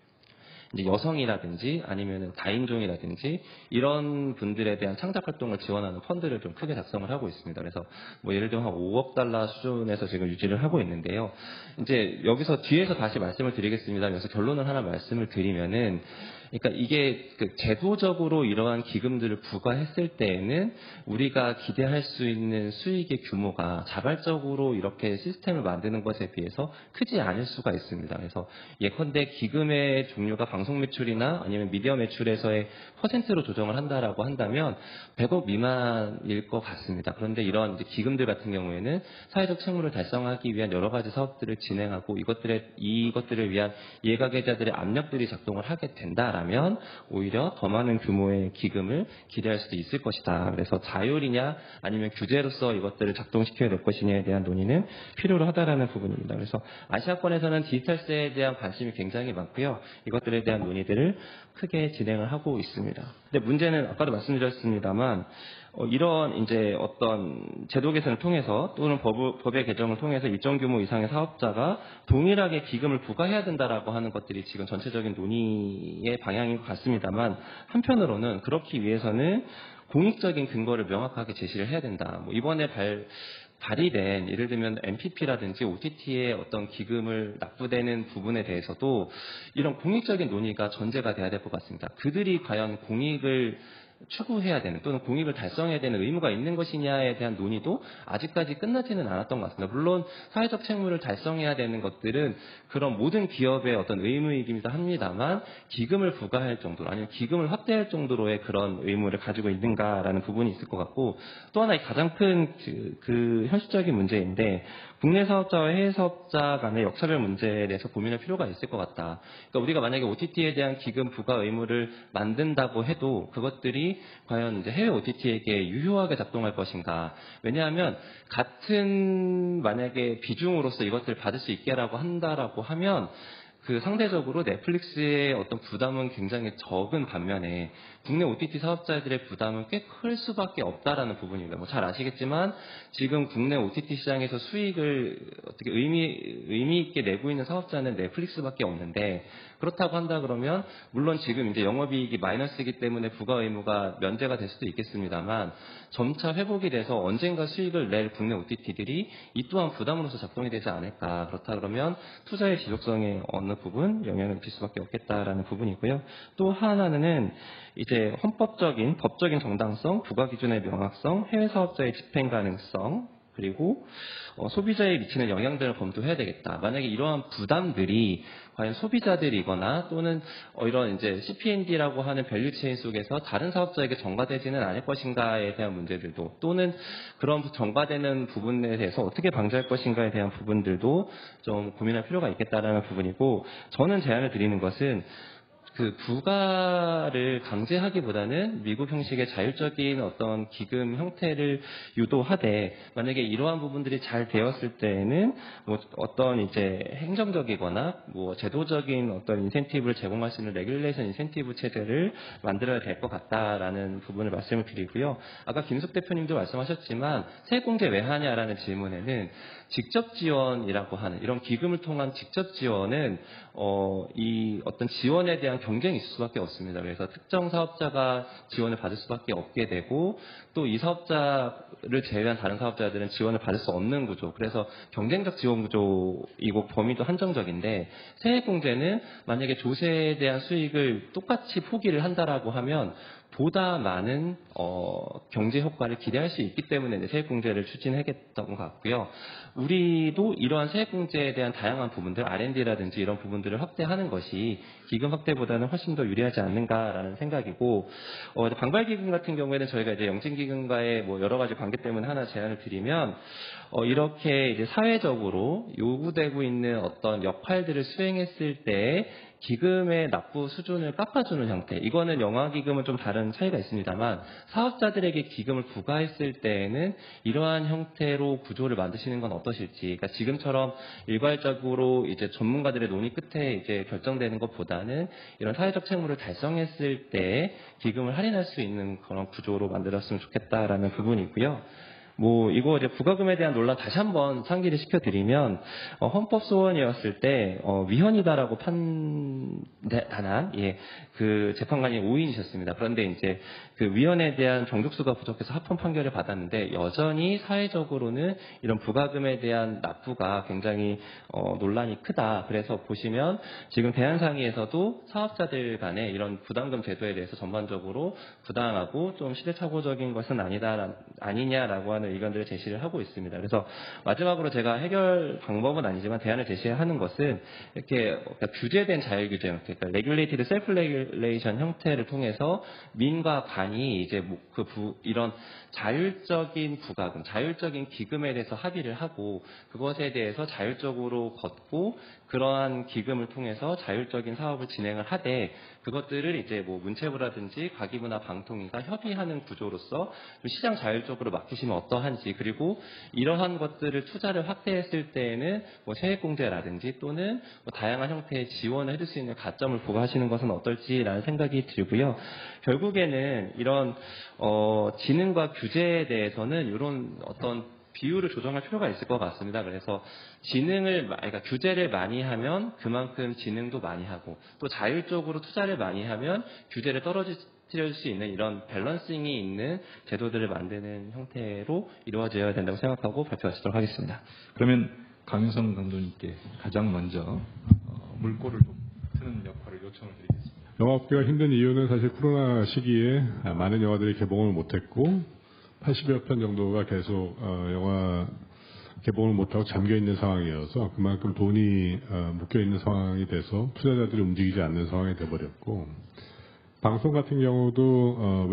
이제 여성이라든지 아니면 다인종이라든지 이런 분들에 대한 창작 활동을 지원하는 펀드를 좀 크게 작성을 하고 있습니다. 그래서 뭐 예를 들면 한 오억 달러 수준에서 지금 유지를 하고 있는데요. 이제 여기서 뒤에서 다시 말씀을 드리겠습니다. 그래서 결론을 하나 말씀을 드리면은, 그러니까 이게 그 제도적으로 이러한 기금들을 부과했을 때에는 우리가 기대할 수 있는 수익의 규모가 자발적으로 이렇게 시스템을 만드는 것에 비해서 크지 않을 수가 있습니다. 그래서 예컨대 기금의 종류가 방송 매출이나 아니면 미디어 매출에서의 퍼센트로 조정을 한다라고 한다면 백억 미만일 것 같습니다. 그런데 이런 이제 기금들 같은 경우에는 사회적 책무를 달성하기 위한 여러 가지 사업들을 진행하고 이것들의 이것들을 위한 이해관계자들의 압력들이 작동을 하게 된다. 라면 오히려 더 많은 규모의 기금을 기대할 수도 있을 것이다. 그래서 자율이냐 아니면 규제로서 이것들을 작동시켜야 될 것이냐에 대한 논의는 필요로 하다라는 부분입니다. 그래서 아시아권에서는 디지털세에 대한 관심이 굉장히 많고요. 이것들에 대한 논의들을 크게 진행을 하고 있습니다. 근데 문제는 아까도 말씀드렸습니다만 어, 이런 이제 어떤 제도 개선을 통해서 또는 법, 법의 개정을 통해서 일정 규모 이상의 사업자가 동일하게 기금을 부과해야 된다라고 하는 것들이 지금 전체적인 논의의 방향인 것 같습니다만, 한편으로는 그렇기 위해서는 공익적인 근거를 명확하게 제시를 해야 된다. 뭐 이번에 발 발의된 예를 들면 엠피피라든지 오티티의 어떤 기금을 납부되는 부분에 대해서도 이런 공익적인 논의가 전제가 돼야 될 것 같습니다. 그들이 과연 공익을 추구해야 되는 또는 공익을 달성해야 되는 의무가 있는 것이냐에 대한 논의도 아직까지 끝나지는 않았던 것 같습니다. 물론 사회적 책무를 달성해야 되는 것들은 그런 모든 기업의 어떤 의무이기도 합니다만, 기금을 부과할 정도로 아니면 기금을 확대할 정도로의 그런 의무를 가지고 있는가라는 부분이 있을 것 같고, 또 하나 가장 큰 그, 그 현실적인 문제인데, 국내 사업자와 해외 사업자 간의 역차별 문제에 대해서 고민할 필요가 있을 것 같다. 그러니까 우리가 만약에 오티티에 대한 기금 부과 의무를 만든다고 해도 그것들이 과연 이제 해외 오티티에게 유효하게 작동할 것인가. 왜냐하면 같은 만약에 비중으로서 이것들을 받을 수 있게라고 한다라고 하면 그 상대적으로 넷플릭스의 어떤 부담은 굉장히 적은 반면에 국내 오티티 사업자들의 부담은 꽤 클 수밖에 없다라는 부분입니다. 뭐 잘 아시겠지만 지금 국내 오티티 시장에서 수익을 어떻게 의미 의미 있게 내고 있는 사업자는 넷플릭스밖에 없는데, 그렇다고 한다 그러면 물론 지금 이제 영업이익이 마이너스이기 때문에 부과 의무가 면제가 될 수도 있겠습니다만, 점차 회복이 돼서 언젠가 수익을 낼 국내 오티티들이 이 또한 부담으로서 작동이 되지 않을까. 그렇다 그러면 투자의 지속성에 어느 부분 영향을 미칠 수밖에 없겠다라는 부분이고요. 또 하나는 이제 헌법적인 법적인 정당성, 부과 기준의 명확성, 해외 사업자의 집행 가능성, 그리고 어, 소비자에 미치는 영향들을 검토해야 되겠다. 만약에 이러한 부담들이 과연 소비자들이거나 또는 어, 이런 이제 씨피엔디라고 하는 밸류체인 속에서 다른 사업자에게 전가되지는 않을 것인가에 대한 문제들도, 또는 그런 전가되는 부분에 대해서 어떻게 방지할 것인가에 대한 부분들도 좀 고민할 필요가 있겠다라는 부분이고, 저는 제안을 드리는 것은 그 부과를 강제하기보다는 미국 형식의 자율적인 어떤 기금 형태를 유도하되, 만약에 이러한 부분들이 잘 되었을 때에는 뭐 어떤 이제 행정적이거나 뭐 제도적인 어떤 인센티브를 제공할 수 있는 레귤레이션 인센티브 체제를 만들어야 될 것 같다라는 부분을 말씀을 드리고요. 아까 김숙 대표님도 말씀하셨지만 세액공제 왜 하냐라는 질문에는 직접 지원이라고 하는 이런 기금을 통한 직접 지원은 어, 이 어떤 지원에 대한 경쟁이 있을 수밖에 없습니다. 그래서 특정 사업자가 지원을 받을 수밖에 없게 되고, 또 이 사업자를 제외한 다른 사업자들은 지원을 받을 수 없는 구조. 그래서 경쟁적 지원 구조이고 범위도 한정적인데, 세액공제는 만약에 조세에 대한 수익을 똑같이 포기를 한다라고 하면 보다 많은 어, 경제 효과를 기대할 수 있기 때문에 세액공제를 추진하겠던 것 같고요. 우리도 이러한 세액공제에 대한 다양한 부분들, 알앤디라든지 이런 부분들을 확대하는 것이 기금 확대보다는 훨씬 더 유리하지 않는가라는 생각이고, 어, 방발기금 같은 경우에는 저희가 이제 영진기금과의 뭐 여러 가지 관계 때문에 하나 제안을 드리면, 어, 이렇게 이제 사회적으로 요구되고 있는 어떤 역할들을 수행했을 때 기금의 납부 수준을 깎아주는 형태. 이거는 영화 기금은 좀 다른 차이가 있습니다만 사업자들에게 기금을 부과했을 때에는 이러한 형태로 구조를 만드시는 건 어떠실지. 그러니까 지금처럼 일괄적으로 이제 전문가들의 논의 끝에 이제 결정되는 것보다는 이런 사회적 책무를 달성했을 때 기금을 할인할 수 있는 그런 구조로 만들었으면 좋겠다라는 부분이고요. 뭐 이거 이제 부과금에 대한 논란 다시 한번 상기를 시켜드리면 어, 헌법 소원이었을 때 어, 위헌이다라고 판단한 예, 그 재판관이 오 인이셨습니다. 그런데 이제 그 위헌에 대한 정족수가 부족해서 합헌 판결을 받았는데 여전히 사회적으로는 이런 부과금에 대한 납부가 굉장히 어, 논란이 크다. 그래서 보시면 지금 대한상의에서도 사업자들 간에 이런 부담금 제도에 대해서 전반적으로 부당하고 좀 시대착오적인 것은 아니다 아니냐라고 하는 의견들을 제시를 하고 있습니다. 그래서 마지막으로 제가 해결 방법은 아니지만 대안을 제시하는 것은 이렇게 규제된 자율규제, 그러니까 regulated self-regulation 형태를 통해서 민과 관이 이제 그 부, 이런 자율적인 부과금, 자율적인 기금에 대해서 합의를 하고 그것에 대해서 자율적으로 걷고 그러한 기금을 통해서 자율적인 사업을 진행을 하되 그것들을 이제 뭐 문체부라든지 과기부나 방통위가 협의하는 구조로서 좀 시장 자율적으로 맡기시면 어떠한지, 그리고 이러한 것들을 투자를 확대했을 때에는 뭐 세액공제라든지 또는 뭐 다양한 형태의 지원을 해줄 수 있는 가점을 부과하시는 것은 어떨지라는 생각이 들고요. 결국에는 이런 어, 지능과 규제에 대해서는 이런 어떤 비율을 조정할 필요가 있을 것 같습니다. 그래서 지능을, 그러니까 규제를 많이 하면 그만큼 지능도 많이 하고 또 자율적으로 투자를 많이 하면 규제를 떨어질 수 있는 이런 밸런싱이 있는 제도들을 만드는 형태로 이루어져야 된다고 생각하고 발표하시도록 하겠습니다. 그러면 강윤성 감독님께 가장 먼저 어, 물꼬를 좀 트는 역할을 요청을 드리겠습니다. 영화업계가 힘든 이유는 사실 코로나 시기에 많은 영화들이 개봉을 못했고 팔십여 편 정도가 계속 어, 영화 개봉을 못하고 잠겨있는 상황이어서 그만큼 돈이 어, 묶여있는 상황이 돼서 투자자들이 움직이지 않는 상황이 돼버렸고, 방송 같은 경우도 어,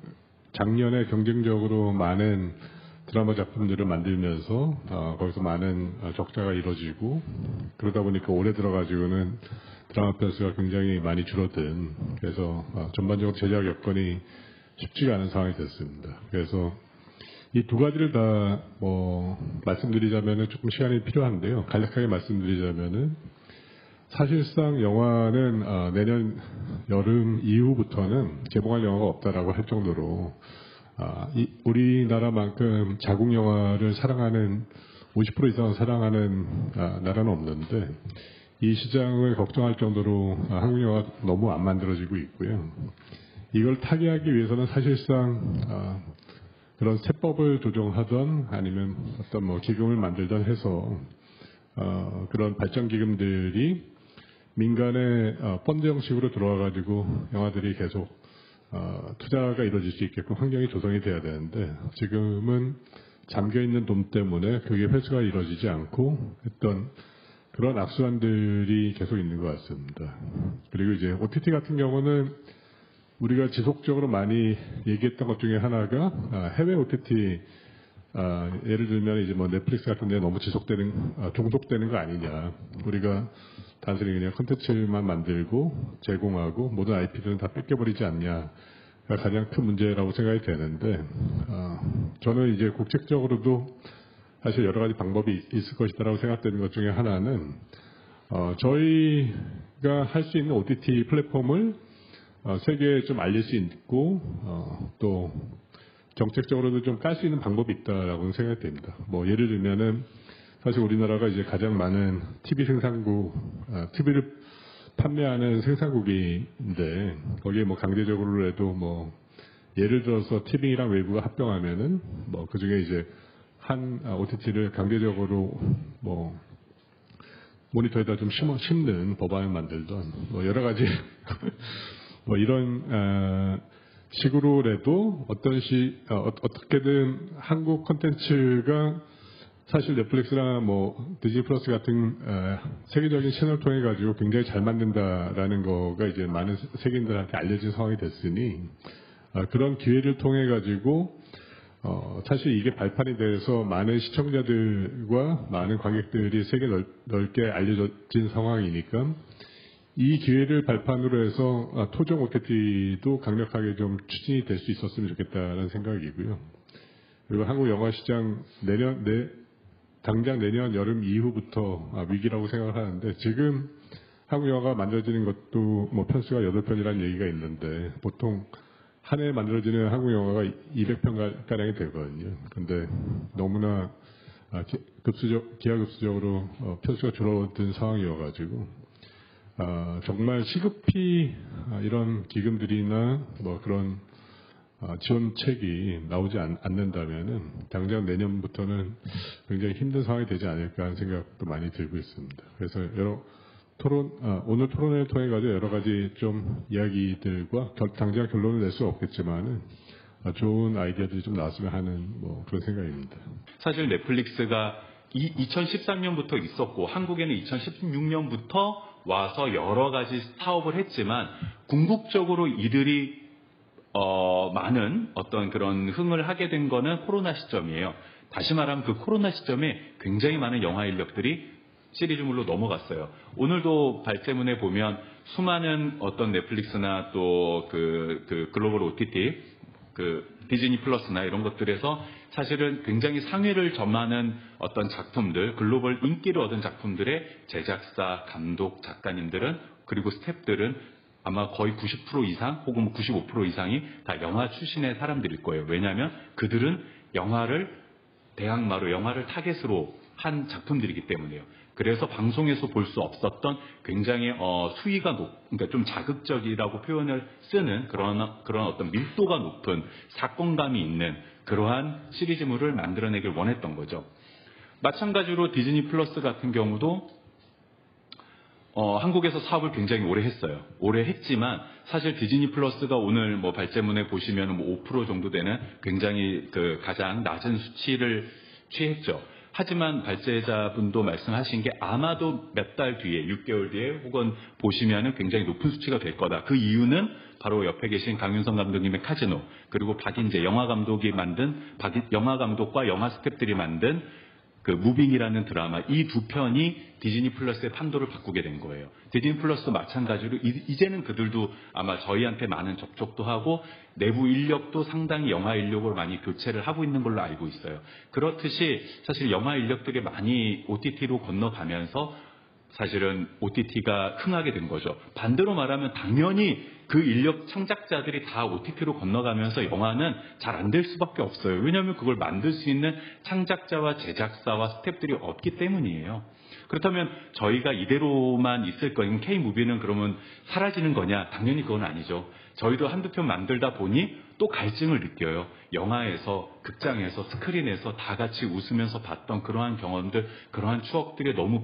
작년에 경쟁적으로 많은 드라마 작품들을 만들면서 어, 거기서 많은 어, 적자가 이루어지고 그러다 보니까 올해 들어가지고는 드라마 편수가 굉장히 많이 줄어든, 그래서 어, 전반적으로 제작 여건이 쉽지가 않은 상황이 됐습니다. 그래서 이 두 가지를 다 뭐 말씀드리자면은 조금 시간이 필요한데요. 간략하게 말씀드리자면은 사실상 영화는 어, 내년 여름 이후부터는 개봉할 영화가 없다라고 할 정도로 어, 이, 우리나라만큼 자국 영화를 사랑하는 오십 퍼센트 이상을 사랑하는 어, 나라는 없는데 이 시장을 걱정할 정도로 어, 한국 영화가 너무 안 만들어지고 있고요. 이걸 타개하기 위해서는 사실상 어, 그런 세법을 조정하던 아니면 어떤 뭐 기금을 만들던 해서 어, 그런 발전 기금들이 민간의 어, 펀드 형식으로 들어와가지고 영화들이 계속 어, 투자가 이루어질 수 있게끔 환경이 조성이 돼야 되는데 지금은 잠겨있는 돈 때문에 그게 회수가 이루어지지 않고 했던 그런 악순환들이 계속 있는 것 같습니다. 그리고 이제 오티티 같은 경우는 우리가 지속적으로 많이 얘기했던 것 중에 하나가 해외 오티티, 예를 들면 이제 뭐 넷플릭스 같은 데 너무 지속되는, 종속되는 거 아니냐. 우리가 단순히 그냥 콘텐츠만 만들고 제공하고 모든 아이피들은 다 뺏겨버리지 않냐가 가장 큰 문제라고 생각이 되는데, 저는 이제 국책적으로도 사실 여러 가지 방법이 있을 것이다라고 생각되는 것 중에 하나는, 저희가 할 수 있는 오티티 플랫폼을 어, 세계에 좀 알릴 수 있고 어, 또 정책적으로도 좀 깔 수 있는 방법이 있다라고 생각이 됩니다. 뭐 예를 들면은 사실 우리나라가 이제 가장 많은 티비 생산국, 어, 티비를 판매하는 생산국인데 거기에 뭐 강제적으로라도 뭐 예를 들어서 티빙이랑 외부가 합병하면은 뭐 그 중에 이제 한 오티티를 강제적으로 뭐 모니터에다 좀 심어, 심는 법안을 만들던 뭐 여러 가지 뭐 이런 어, 식으로라도 어떤 시 어, 어떻게든 한국 콘텐츠가 사실 넷플릭스나 뭐 디즈니 플러스 같은 어, 세계적인 채널 통해 가지고 굉장히 잘 만든다라는 거가 이제 많은 세계인들한테 알려진 상황이 됐으니 어, 그런 기회를 통해 가지고 어, 사실 이게 발판이 돼서 많은 시청자들과 많은 관객들이 세계 넓, 넓게 알려진 상황이니까 이 기회를 발판으로 해서 아, 토종 오티티도 강력하게 좀 추진이 될 수 있었으면 좋겠다는 생각이고요. 그리고 한국 영화 시장 내년 내 당장 내년 여름 이후부터 아, 위기라고 생각을 하는데 지금 한국 영화가 만들어지는 것도 뭐 편수가 여덟 편이라는 얘기가 있는데 보통 한 해에 만들어지는 한국 영화가 이백 편 가량이 되거든요. 그런데 너무나 아, 급수적 기하급수적으로 어, 편수가 줄어든 상황이어가지고 아, 정말 시급히 아, 이런 기금들이나 뭐 그런 아, 지원책이 나오지 않, 않는다면은 당장 내년부터는 굉장히 힘든 상황이 되지 않을까 하는 생각도 많이 들고 있습니다. 그래서 여러 토론 아, 오늘 토론을 통해 가지고 여러 가지 좀 이야기들과 결, 당장 결론을 낼 수 없겠지만은 아, 좋은 아이디어들이 좀 나왔으면 하는 뭐 그런 생각입니다. 사실 넷플릭스가 이, 이천십삼 년부터 있었고 한국에는 이천십육 년부터 와서 여러 가지 사업을 했지만 궁극적으로 이들이 어, 많은 어떤 그런 흥을 하게 된 거는 코로나 시점이에요. 다시 말하면 그 코로나 시점에 굉장히 많은 영화 인력들이 시리즈물로 넘어갔어요. 오늘도 발제문에 보면 수많은 어떤 넷플릭스나 또 그, 그 글로벌 오티티, 그 디즈니 플러스나 이런 것들에서 사실은 굉장히 상위를 점하는 어떤 작품들, 글로벌 인기를 얻은 작품들의 제작사, 감독, 작가님들은 그리고 스태프들은 아마 거의 구십 퍼센트 이상 혹은 구십오 퍼센트 이상이 다 영화 출신의 사람들일 거예요. 왜냐하면 그들은 영화를 대항마로 영화를 타겟으로 한 작품들이기 때문에요. 그래서 방송에서 볼 수 없었던 굉장히 어, 수위가 높, 그러니까 좀 자극적이라고 표현을 쓰는 그런 그런 어떤 밀도가 높은 사건감이 있는 그러한 시리즈물을 만들어내길 원했던 거죠. 마찬가지로 디즈니 플러스 같은 경우도 어, 한국에서 사업을 굉장히 오래 했어요. 오래 했지만 사실 디즈니 플러스가 오늘 뭐 발제문에 보시면 뭐 오 퍼센트 정도 되는 굉장히 그 가장 낮은 수치를 취했죠. 하지만 발제자분도 말씀하신 게 아마도 몇 달 뒤에, 육 개월 뒤에 혹은 보시면은 굉장히 높은 수치가 될 거다. 그 이유는 바로 옆에 계신 강윤성 감독님의 카지노, 그리고 박인재 영화 감독이 만든, 박인, 영화 감독과 영화 스태프들이 만든 그 무빙이라는 드라마, 이 두 편이 디즈니 플러스의 판도를 바꾸게 된 거예요. 디즈니 플러스도 마찬가지로 이제는 그들도 아마 저희한테 많은 접촉도 하고 내부 인력도 상당히 영화 인력으로 많이 교체를 하고 있는 걸로 알고 있어요. 그렇듯이 사실 영화 인력들이 많이 오티티로 건너가면서 사실은 오티티가 흥하게 된 거죠. 반대로 말하면 당연히 그 인력 창작자들이 다 오티티로 건너가면서 영화는 잘 안 될 수밖에 없어요. 왜냐하면 그걸 만들 수 있는 창작자와 제작사와 스태프들이 없기 때문이에요. 그렇다면 저희가 이대로만 있을 거예요. K무비는 그러면 사라지는 거냐? 당연히 그건 아니죠. 저희도 한두 편 만들다 보니 또 갈증을 느껴요. 영화에서, 극장에서, 스크린에서 다 같이 웃으면서 봤던 그러한 경험들, 그러한 추억들이 너무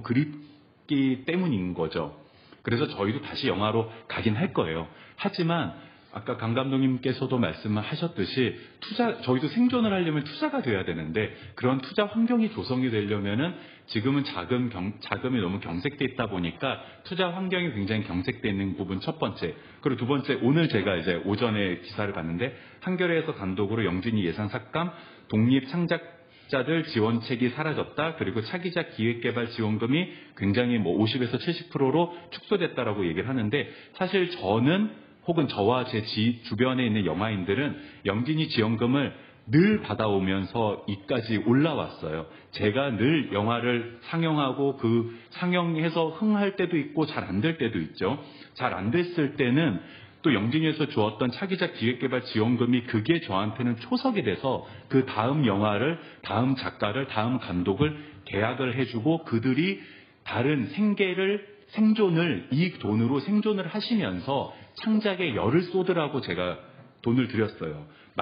그립기 때문인 거죠. 그래서 저희도 다시 영화로 가긴 할 거예요. 하지만 아까 강 감독님께서도 말씀을 하셨듯이 투자, 저희도 생존을 하려면 투자가 돼야 되는데 그런 투자 환경이 조성이 되려면은 지금은 자금 경, 자금이 너무 경색돼 있다 보니까 투자 환경이 굉장히 경색돼 있는 부분 첫 번째. 그리고 두 번째, 오늘 제가 이제 오전에 기사를 봤는데 한겨레에서 단독으로 영진이 예산 삭감, 독립 창작 자들 지원책이 사라졌다. 그리고 차기작 기획개발 지원금이 굉장히 뭐 오십에서 칠십 퍼센트로 축소됐다라고 얘기를 하는데 사실 저는 혹은 저와 제 지, 주변에 있는 영화인들은 영진이 지원금을 늘 받아오면서 이까지 올라왔어요. 제가 늘 영화를 상영하고 그 상영해서 흥할 때도 있고 잘 안 될 때도 있죠. 잘 안 됐을 때는 또 영진이에서 주었던 차기작 기획개발 지원금이 그게 저한테는 초석이 돼서 그 다음 영화를, 다음 작가를, 다음 감독을 계약을 해주고 그들이 다른 생계를, 생존을, 이 돈으로 생존을 하시면서 창작에 열을 쏟으라고 제가 돈을 드렸어요.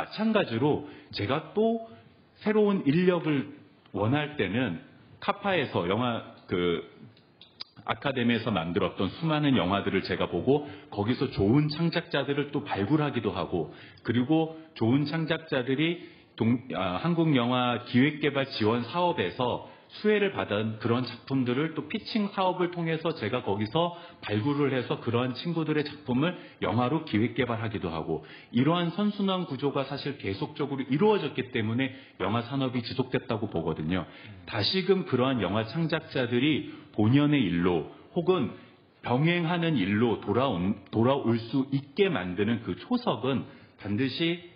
마찬가지로 제가 또 새로운 인력을 원할 때는 카파에서 영화 그 아카데미에서 만들었던 수많은 영화들을 제가 보고 거기서 좋은 창작자들을 또 발굴하기도 하고 그리고 좋은 창작자들이 동, 아, 한국영화 기획개발 지원 사업에서 수혜를 받은 그런 작품들을 또 피칭 사업을 통해서 제가 거기서 발굴을 해서 그러한 친구들의 작품을 영화로 기획개발하기도 하고 이러한 선순환 구조가 사실 계속적으로 이루어졌기 때문에 영화 산업이 지속됐다고 보거든요. 다시금 그러한 영화 창작자들이 본연의 일로 혹은 병행하는 일로 돌아온, 돌아올 수 있게 만드는 그 초석은 반드시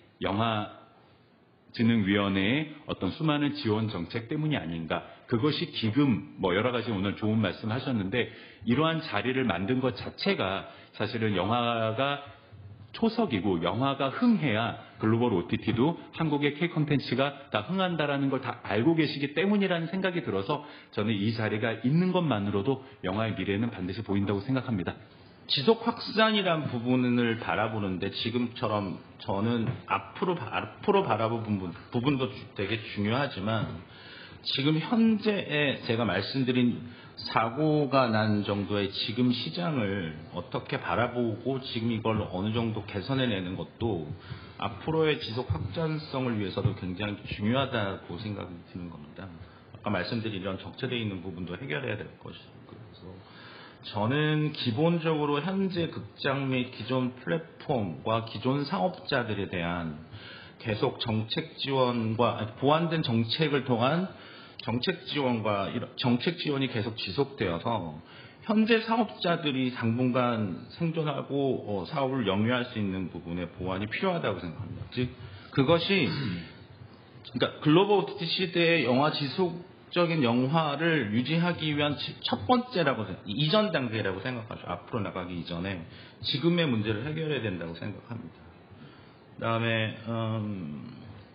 영화진흥위원회의 어떤 수많은 지원 정책 때문이 아닌가. 그것이 기금, 뭐 여러 가지 오늘 좋은 말씀 하셨는데 이러한 자리를 만든 것 자체가 사실은 영화가 초석이고 영화가 흥해야 글로벌 오티티도 한국의 K 콘텐츠가 다 흥한다라는 걸 다 알고 계시기 때문이라는 생각이 들어서 저는 이 자리가 있는 것만으로도 영화의 미래는 반드시 보인다고 생각합니다. 지속 확산이란 부분을 바라보는데 지금처럼 저는 앞으로, 앞으로 바라볼 부분, 부분도 되게 중요하지만 지금 현재의 제가 말씀드린 사고가 난 정도의 지금 시장을 어떻게 바라보고 지금 이걸 어느 정도 개선해내는 것도 앞으로의 지속 확장성을 위해서도 굉장히 중요하다고 생각이 드는 겁니다. 아까 말씀드린 이런 적체되어 있는 부분도 해결해야 될 것이고 그래서 저는 기본적으로 현재 극장 및 기존 플랫폼과 기존 사업자들에 대한 계속 정책 지원과 보완된 정책을 통한 정책 지원과 정책 지원이 계속 지속되어서 현재 사업자들이 당분간 생존하고 어, 사업을 영위할 수 있는 부분의 보완이 필요하다고 생각합니다. 즉 그것이 그러니까 글로벌 오티티 시대의 영화 지속적인 영화를 유지하기 위한 첫 번째라고 생각, 이전 단계라고 생각하죠. 앞으로 나가기 이전에 지금의 문제를 해결해야 된다고 생각합니다. 그다음에 음,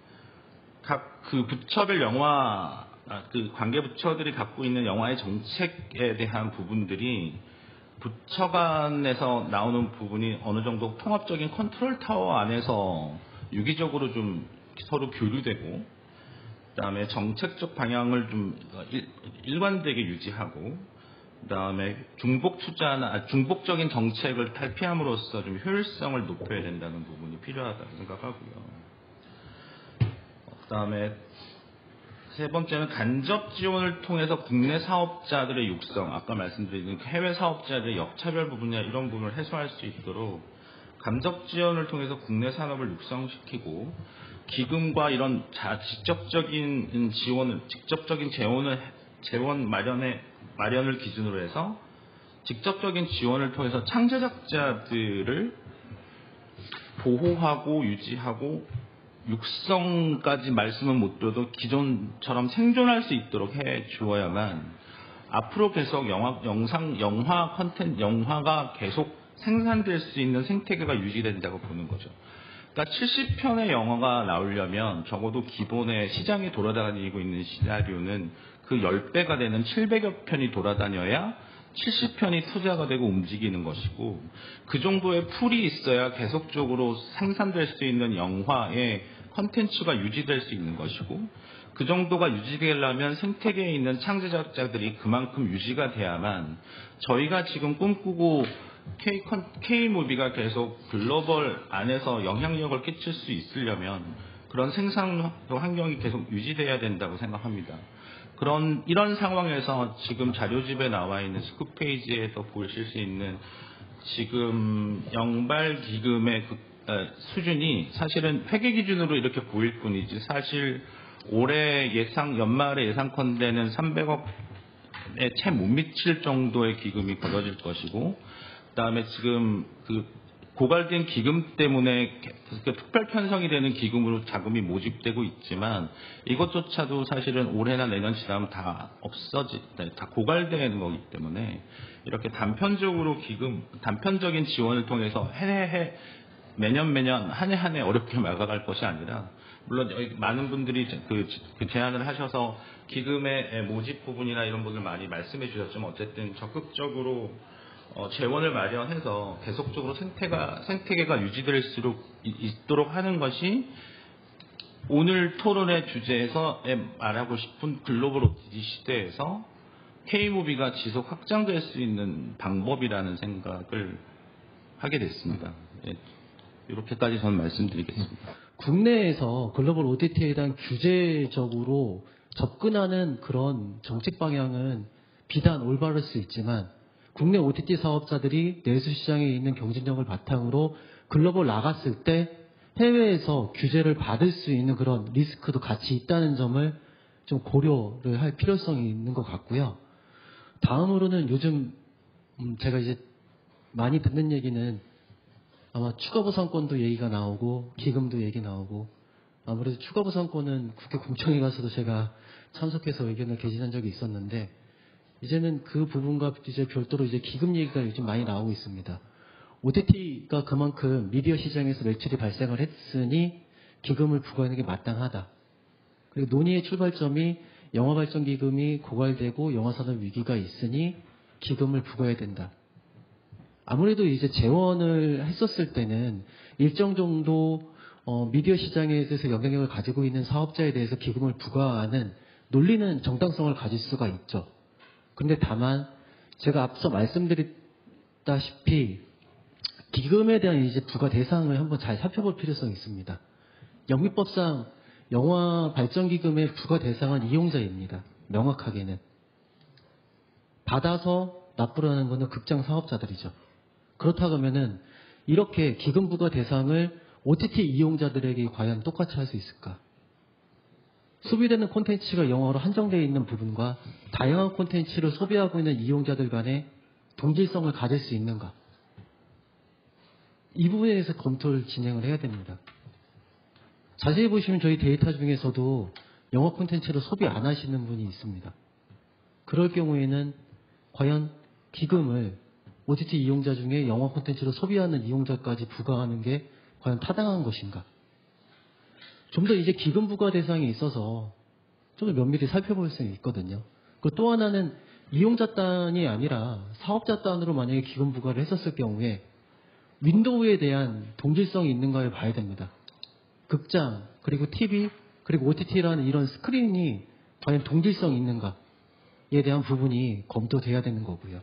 각 그 부처별 영화 아, 그 관계 부처들이 갖고 있는 영화의 정책에 대한 부분들이 부처 간에서 나오는 부분이 어느 정도 통합적인 컨트롤 타워 안에서 유기적으로 좀 서로 교류되고 그다음에 정책적 방향을 좀 일, 일관되게 유지하고 그다음에 중복 투자나 중복적인 정책을 탈피함으로써 좀 효율성을 높여야 된다는 부분이 필요하다고 생각하고요. 그다음에 세 번째는 간접 지원을 통해서 국내 사업자들의 육성, 아까 말씀드린 해외 사업자들의 역차별 부분이나 이런 부분을 해소할 수 있도록 간접 지원을 통해서 국내 산업을 육성시키고 기금과 이런 자, 직접적인 지원을, 직접적인 재원을, 재원 마련에, 마련을 기준으로 해서 직접적인 지원을 통해서 창제작자들을 보호하고 유지하고 육성까지 말씀은 못 드려도 기존처럼 생존할 수 있도록 해 주어야만 앞으로 계속 영화, 영상, 영화 컨텐츠, 영화가 계속 생산될 수 있는 생태계가 유지된다고 보는 거죠. 그러니까 칠십 편의 영화가 나오려면 적어도 기본의 시장에 돌아다니고 있는 시나리오는 그 십 배가 되는 칠백여 편이 돌아다녀야 칠십 편이 투자가 되고 움직이는 것이고 그 정도의 풀이 있어야 계속적으로 생산될 수 있는 영화의 컨텐츠가 유지될 수 있는 것이고 그 정도가 유지되려면 생태계에 있는 창제작자들이 그만큼 유지가 돼야만 저희가 지금 꿈꾸고 K, K무비가 계속 글로벌 안에서 영향력을 끼칠 수 있으려면 그런 생산 환경이 계속 유지돼야 된다고 생각합니다. 그런 이런 상황에서 지금 자료집에 나와 있는 스쿱 페이지에서 보실 수 있는 지금 영발 기금의 그, 어, 수준이 사실은 회계 기준으로 이렇게 보일 뿐이지 사실 올해 예상 연말에 예상컨대는 삼백억에 채 못 미칠 정도의 기금이 벌어질 것이고 그다음에 지금 그 고갈된 기금 때문에 특별 편성이 되는 기금으로 자금이 모집되고 있지만 이것조차도 사실은 올해나 내년 지나면 다 없어지, 다 고갈되는 거기 때문에 이렇게 단편적으로 기금, 단편적인 지원을 통해서 해해 매년 매년 한 해 한 해 어렵게 막아갈 것이 아니라 물론 여기 많은 분들이 그, 그 제안을 하셔서 기금의 모집 부분이나 이런 부분을 많이 말씀해 주셨지만 어쨌든 적극적으로 어, 재원을 마련해서 계속적으로 생태가, 생태계가 유지될 수 있도록 하는 것이 오늘 토론의 주제에서 말하고 싶은 글로벌 오티티 시대에서 K무비가 지속 확장될 수 있는 방법이라는 생각을 하게 됐습니다. 예, 이렇게까지 저는 말씀드리겠습니다. 국내에서 글로벌 오티티에 대한 규제적으로 접근하는 그런 정책 방향은 비단 올바를 수 있지만 국내 오티티 사업자들이 내수 시장에 있는 경쟁력을 바탕으로 글로벌 나갔을 때 해외에서 규제를 받을 수 있는 그런 리스크도 같이 있다는 점을 좀 고려를 할 필요성이 있는 것 같고요. 다음으로는 요즘 음, 제가 이제 많이 듣는 얘기는 아마 추가 보상권도 얘기가 나오고 기금도 얘기 나오고 아무래도 추가 보상권은 국회 공청회 가서도 제가 참석해서 의견을 개진한 적이 있었는데 이제는 그 부분과 이제 별도로 이제 기금 얘기가 요즘 많이 나오고 있습니다. 오티티가 그만큼 미디어 시장에서 매출이 발생을 했으니 기금을 부과하는 게 마땅하다. 그리고 논의의 출발점이 영화발전기금이 고갈되고 영화산업 위기가 있으니 기금을 부과해야 된다. 아무래도 이제 재원을 했었을 때는 일정 정도 어, 미디어 시장에 대해서 영향력을 가지고 있는 사업자에 대해서 기금을 부과하는 논리는 정당성을 가질 수가 있죠. 그런데 다만 제가 앞서 말씀드렸다시피 기금에 대한 이제 부과 대상을 한번 잘 살펴볼 필요성이 있습니다. 영미법상 영화 발전기금의 부과 대상은 이용자입니다. 명확하게는. 받아서 납부하는 것은 극장 사업자들이죠. 그렇다고 하면은 이렇게 기금 부과 대상을 오티티 이용자들에게 과연 똑같이 할 수 있을까? 소비되는 콘텐츠가 영화로 한정되어 있는 부분과 다양한 콘텐츠를 소비하고 있는 이용자들 간의 동질성을 가질 수 있는가? 이 부분에 대해서 검토를 진행을 해야 됩니다. 자세히 보시면 저희 데이터 중에서도 영화 콘텐츠를 소비 안 하시는 분이 있습니다. 그럴 경우에는 과연 기금을 오티티 이용자 중에 영화 콘텐츠를 소비하는 이용자까지 부과하는 게 과연 타당한 것인가? 좀 더 이제 기금 부과 대상에 있어서 좀 더 면밀히 살펴볼 수 있거든요. 그리고 또 하나는 이용자 단이 아니라 사업자 단으로 만약에 기금 부과를 했었을 경우에 윈도우에 대한 동질성이 있는가를 봐야 됩니다. 극장, 그리고 티비, 그리고 오티티라는 이런 스크린이 과연 동질성이 있는가에 대한 부분이 검토돼야 되는 거고요.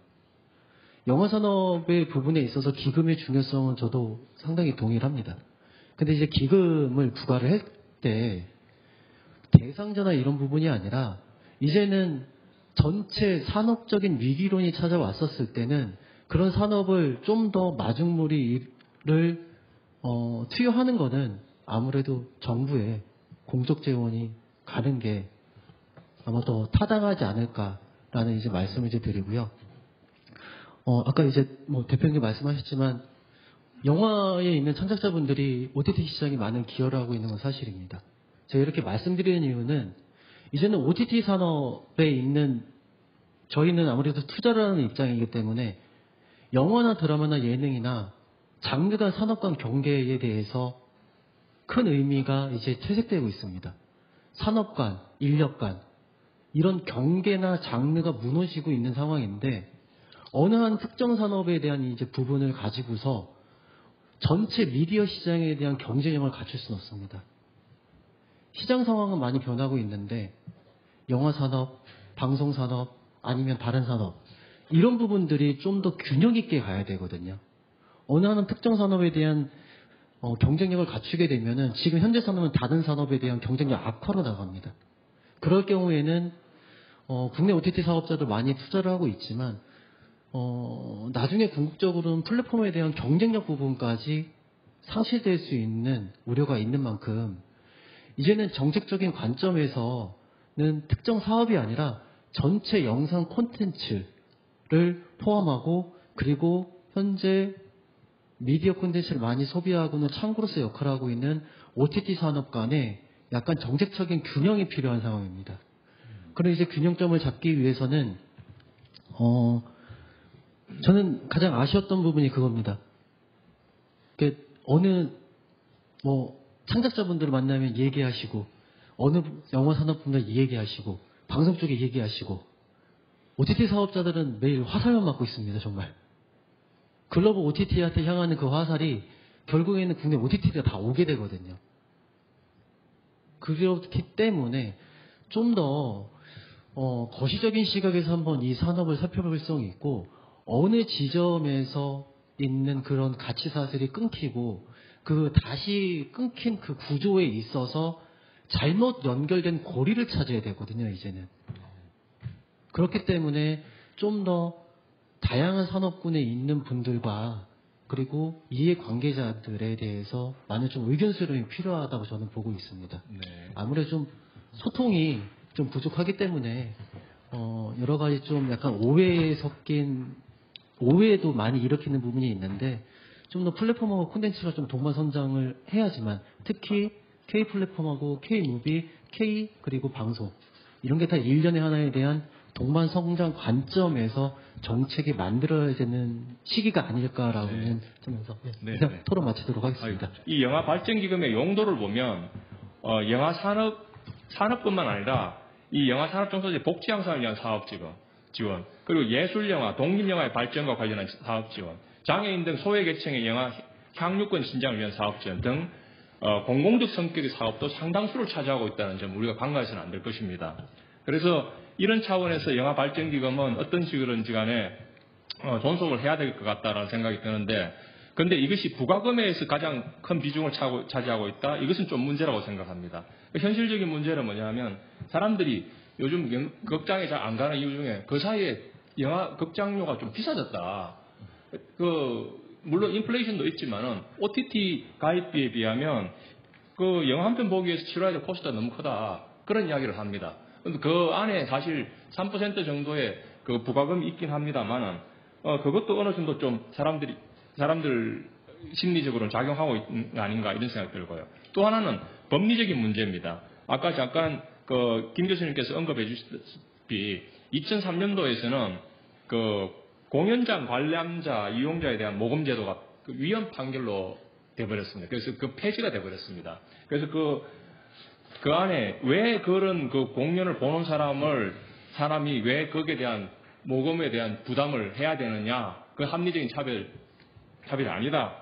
영화산업의 부분에 있어서 기금의 중요성은 저도 상당히 동일합니다. 근데 이제 기금을 부과를 할 때 대상자나 이런 부분이 아니라 이제는 전체 산업적인 위기론이 찾아왔었을 때는 그런 산업을 좀 더 마중물이를 어, 투여하는 거는 아무래도 정부의 공적 재원이 가는 게 아마 더 타당하지 않을까라는 이제 말씀을 이제 드리고요. 어, 아까 이제 뭐 대표님 말씀하셨지만 영화에 있는 창작자분들이 오티티 시장에 많은 기여를 하고 있는 건 사실입니다. 제가 이렇게 말씀드리는 이유는 이제는 오티티 산업에 있는 저희는 아무래도 투자를 하는 입장이기 때문에 영화나 드라마나 예능이나 장르 간 산업 간 경계에 대해서 큰 의미가 이제 퇴색되고 있습니다. 산업 간, 인력 간 이런 경계나 장르가 무너지고 있는 상황인데 어느 한 특정 산업에 대한 이제 부분을 가지고서 전체 미디어 시장에 대한 경쟁력을 갖출 수는 없습니다. 시장 상황은 많이 변하고 있는데 영화 산업, 방송 산업, 아니면 다른 산업 이런 부분들이 좀 더 균형 있게 가야 되거든요. 어느 한 특정 산업에 대한 어, 경쟁력을 갖추게 되면은 지금 현재 산업은 다른 산업에 대한 경쟁력 악화로 나갑니다. 그럴 경우에는 어, 국내 오티티 사업자도 많이 투자를 하고 있지만 어, 나중에 궁극적으로는 플랫폼에 대한 경쟁력 부분까지 상실될 수 있는 우려가 있는 만큼 이제는 정책적인 관점에서는 특정 사업이 아니라 전체 영상 콘텐츠를 포함하고 그리고 현재 미디어 콘텐츠를 많이 소비하고는 창구로서 역할을 하고 있는 오티티 산업 간에 약간 정책적인 균형이 필요한 상황입니다. 그런 이제 균형점을 잡기 위해서는 어, 저는 가장 아쉬웠던 부분이 그겁니다. 그러니까 어느 뭐 창작자분들을 만나면 얘기하시고 어느 영화 산업분들 얘기하시고 방송 쪽에 얘기하시고 오티티 사업자들은 매일 화살만 맞고 있습니다. 정말 글로벌 오티티한테 향하는 그 화살이 결국에는 국내 오티티가 다 오게 되거든요. 그렇기 때문에 좀 더 어, 거시적인 시각에서 한번 이 산업을 살펴볼 필요성이 있고 어느 지점에서 있는 그런 가치 사슬이 끊기고 그 다시 끊긴 그 구조에 있어서 잘못 연결된 고리를 찾아야 되거든요. 이제는 그렇기 때문에 좀 더 다양한 산업군에 있는 분들과 그리고 이해 관계자들에 대해서 많은 좀 의견 수렴이 필요하다고 저는 보고 있습니다. 네. 아무래도 좀 소통이 좀 부족하기 때문에 어, 여러 가지 좀 약간 오해에 섞인 오해도 많이 일으키는 부분이 있는데 좀 더 플랫폼하고 콘텐츠가 좀 동반 성장을 해야지만 특히 K 플랫폼하고 K 무비, K 그리고 방송 이런 게 다 일련의 하나에 대한 동반 성장 관점에서 정책이 만들어야 되는 시기가 아닐까라고는 네. 점에서 네. 네, 이상 네. 토론 마치도록 하겠습니다. 이 영화 발전 기금의 용도를 보면 어, 영화 산업 산업뿐만 아니라 이 영화 산업 종소재 복지 향상을 위한 사업 지원, 지원 그리고 예술 영화, 독립 영화의 발전과 관련한 사업 지원, 장애인 등 소외 계층의 영화 향유권 신장을 위한 사업 지원 등 어, 공공적 성격의 사업도 상당수를 차지하고 있다는 점 우리가 간과해서는 안 될 것입니다. 그래서 이런 차원에서 영화 발전 기금은 어떤 식으로든지 간에 어, 존속을 해야 될 것 같다라는 생각이 드는데, 근데 이것이 부가금에서 가장 큰 비중을 차고, 차지하고 있다? 이것은 좀 문제라고 생각합니다. 현실적인 문제는 뭐냐면 사람들이 요즘 영, 극장에 잘 안 가는 이유 중에 그 사이에 영화 극장료가 좀 비싸졌다. 그 물론 인플레이션도 있지만은 오티티 가입비에 비하면 그 영화 한 편 보기 위해서 치러야 될 코스트가 너무 크다. 그런 이야기를 합니다. 그 안에 사실 삼 퍼센트 정도의 그 부가금이 있긴 합니다만은 어, 그것도 어느 정도 좀 사람들이 사람들 심리적으로는 작용하고 있는 거 아닌가 이런 생각이 들고요. 또 하나는 법리적인 문제입니다. 아까 잠깐 그 김 교수님께서 언급해 주셨다시피 이천삼 년도에서는 그 공연장 관람자 이용자에 대한 모금 제도가 그 위헌 판결로 돼버렸습니다. 그래서 그 폐지가 돼버렸습니다. 그래서 그, 그 안에 왜 그런 그 공연을 보는 사람을 사람이 왜 거기에 대한 모금에 대한 부담을 해야 되느냐? 그 합리적인 차별 차별이 아니다.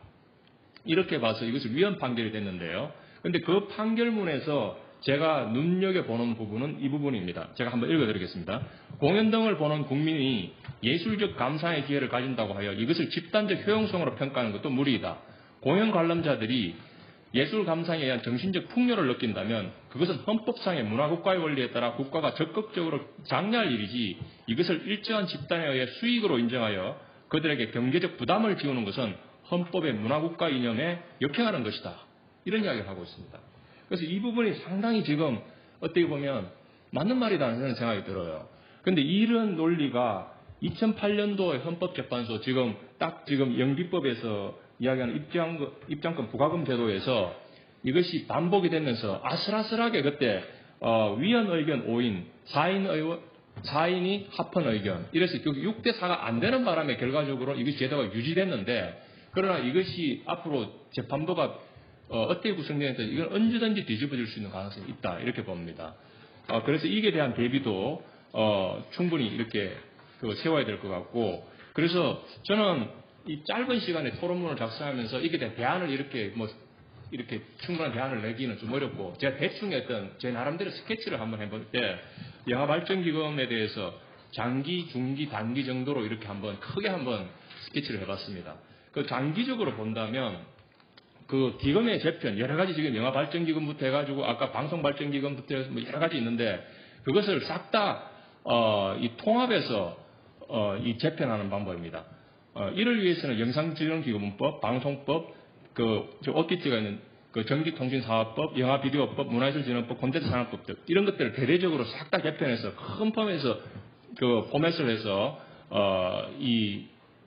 이렇게 봐서 이것을 위헌 판결이 됐는데요. 그런데 그 판결문에서 제가 눈여겨보는 부분은 이 부분입니다. 제가 한번 읽어드리겠습니다. 공연 등을 보는 국민이 예술적 감상의 기회를 가진다고 하여 이것을 집단적 효용성으로 평가하는 것도 무리이다. 공연 관람자들이 예술 감상에 의한 정신적 풍요를 느낀다면 그것은 헌법상의 문화국가의 원리에 따라 국가가 적극적으로 장려할 일이지 이것을 일정한 집단에 의해 수익으로 인정하여 그들에게 경제적 부담을 지우는 것은 헌법의 문화국가 이념에 역행하는 것이다. 이런 이야기를 하고 있습니다. 그래서 이 부분이 상당히 지금 어떻게 보면 맞는 말이라는 생각이 들어요. 그런데 이런 논리가 이천팔 년도의 헌법재판소 지금 딱 지금 영비법에서 이야기하는 입장, 입장권 부가금 제도에서 이것이 반복이 되면서 아슬아슬하게 그때 어, 위헌 의견 오 인, 사 인 의원, 사 인이 합헌 의견 이래서 육 대 사가 안 되는 바람에 결과적으로 이것이 제도가 유지됐는데, 그러나 이것이 앞으로 재판부가 어, 어떻게 구성되는지 이건 언제든지 뒤집어질 수 있는 가능성이 있다 이렇게 봅니다. 어, 그래서 이게 대한 대비도 어, 충분히 이렇게 그 세워야 될 것 같고, 그래서 저는 이 짧은 시간에 토론문을 작성하면서 이게 대한 대안을 이렇게 뭐 이렇게 충분한 대안을 내기는 좀 어렵고, 제가 대충 했던 제 나름대로 스케치를 한번 해볼 때 영화 발전 기금에 대해서 장기, 중기, 단기 정도로 이렇게 한번 크게 한번 스케치를 해봤습니다. 그 장기적으로 본다면 그 기금의 재편 여러 가지 지금 영화 발전 기금부터 해가지고 아까 방송 발전 기금부터 해서 뭐 여러 가지 있는데 그것을 싹 다 어, 이 통합해서 어, 이 재편하는 방법입니다. 어, 이를 위해서는 영상지능기금법, 방송법, 그 오티티가 있는 그 전기통신사업법, 영화비디오법, 문화예술진흥법, 콘텐츠산업법 등 이런 것들을 대대적으로 싹 다 개편해서 큰 폼에서 그 포맷을 해서 어, 이,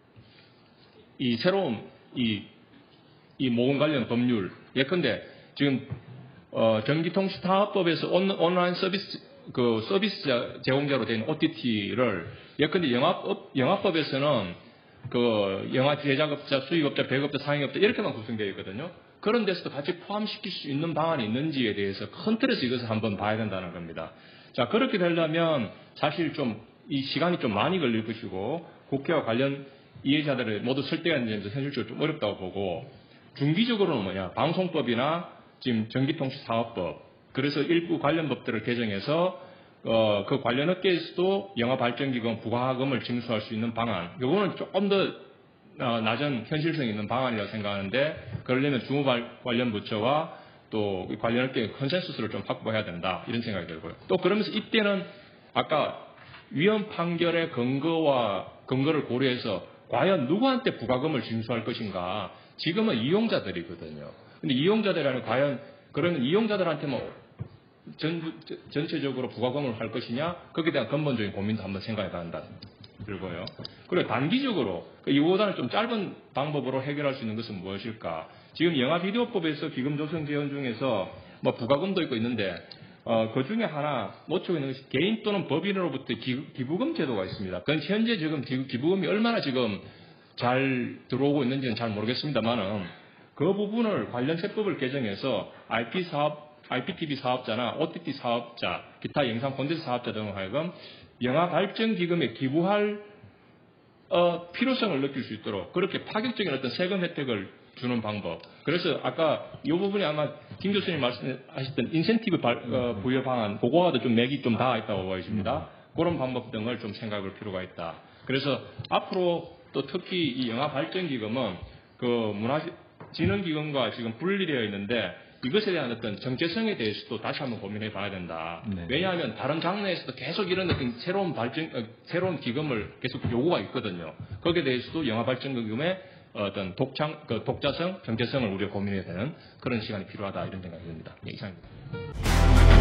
이 새로운 이, 이 모금 관련 법률 예컨대 지금 어, 전기통신사업법에서 온, 온라인 서비스 그 서비스 제공자로 된 오티티를 예컨대 영화법 영화법에서는 그 영화 제작업자, 수익업자, 배급업자, 상영업자 이렇게만 구성되어 있거든요. 그런 데서도 같이 포함시킬 수 있는 방안이 있는지에 대해서 큰 틀에서 이것을 한번 봐야 된다는 겁니다. 자, 그렇게 되려면 사실 좀 이 시간이 좀 많이 걸릴 것이고 국회와 관련 이해자들을 모두 설득하는 점에서 현실적으로 좀 어렵다고 보고, 중기적으로는 뭐냐, 방송법이나 지금 전기통신사업법, 그래서 일부 관련 법들을 개정해서 어, 그 관련 업계에서도 영화발전기금 부가금을 징수할 수 있는 방안, 이거는 조금 더 어, 낮은 현실성 있는 방안이라고 생각하는데, 그러려면 중후 관련 부처와 또 관련 업계의 컨센서스를 좀 확보해야 된다 이런 생각이 들고요. 또 그러면서 이때는 아까 위헌 판결의 근거와 근거를 고려해서 과연 누구한테 부가금을 징수할 것인가. 지금은 이용자들이거든요. 근데 이용자들이라면 과연 그러면 이용자들한테 뭐 전, 전체적으로 부가금을 할 것이냐, 거기에 대한 근본적인 고민도 한번 생각해 봐야 한다 들고요. 그리고 단기적으로 이보다는 좀 짧은 방법으로 해결할 수 있는 것은 무엇일까? 지금 영화 비디오법에서 기금 조성 재원 중에서 뭐 부가금도 있고 있는데 어, 그 중에 하나 놓치고 있는 것이 개인 또는 법인으로부터 기, 기부금 제도가 있습니다. 그건 현재 지금 기부금이 얼마나 지금 잘 들어오고 있는지는 잘 모르겠습니다만은 그 부분을 관련 세법을 개정해서 아이피 사업, 아이피티비 사업자나 오티티 사업자, 기타 영상 콘텐츠 사업자 등을 하여금 영화 발전 기금에 기부할 어, 필요성을 느낄 수 있도록 그렇게 파격적인 어떤 세금 혜택을 주는 방법. 그래서 아까 이 부분이 아마 김 교수님 말씀하셨던 인센티브 발, 어, 부여 방안, 그거와도 좀 맥이 좀 닿아 있다고 보여집니다. 그런 방법 등을 좀 생각해 볼 필요가 있다. 그래서 앞으로 또 특히 이 영화 발전 기금은 그 문화진흥기금과 지금 분리되어 있는데 이것에 대한 어떤 정체성에 대해서도 다시 한번 고민해 봐야 된다. 네. 왜냐하면 다른 장르에서도 계속 이런 어떤 새로운 발전, 어, 새로운 기금을 계속 요구가 있거든요. 거기에 대해서도 영화 발전 기금의 어떤 독창, 그 독자성, 정체성을 우리가 고민해야 되는 그런 시간이 필요하다 이런 생각이 듭니다. 네, 이상입니다.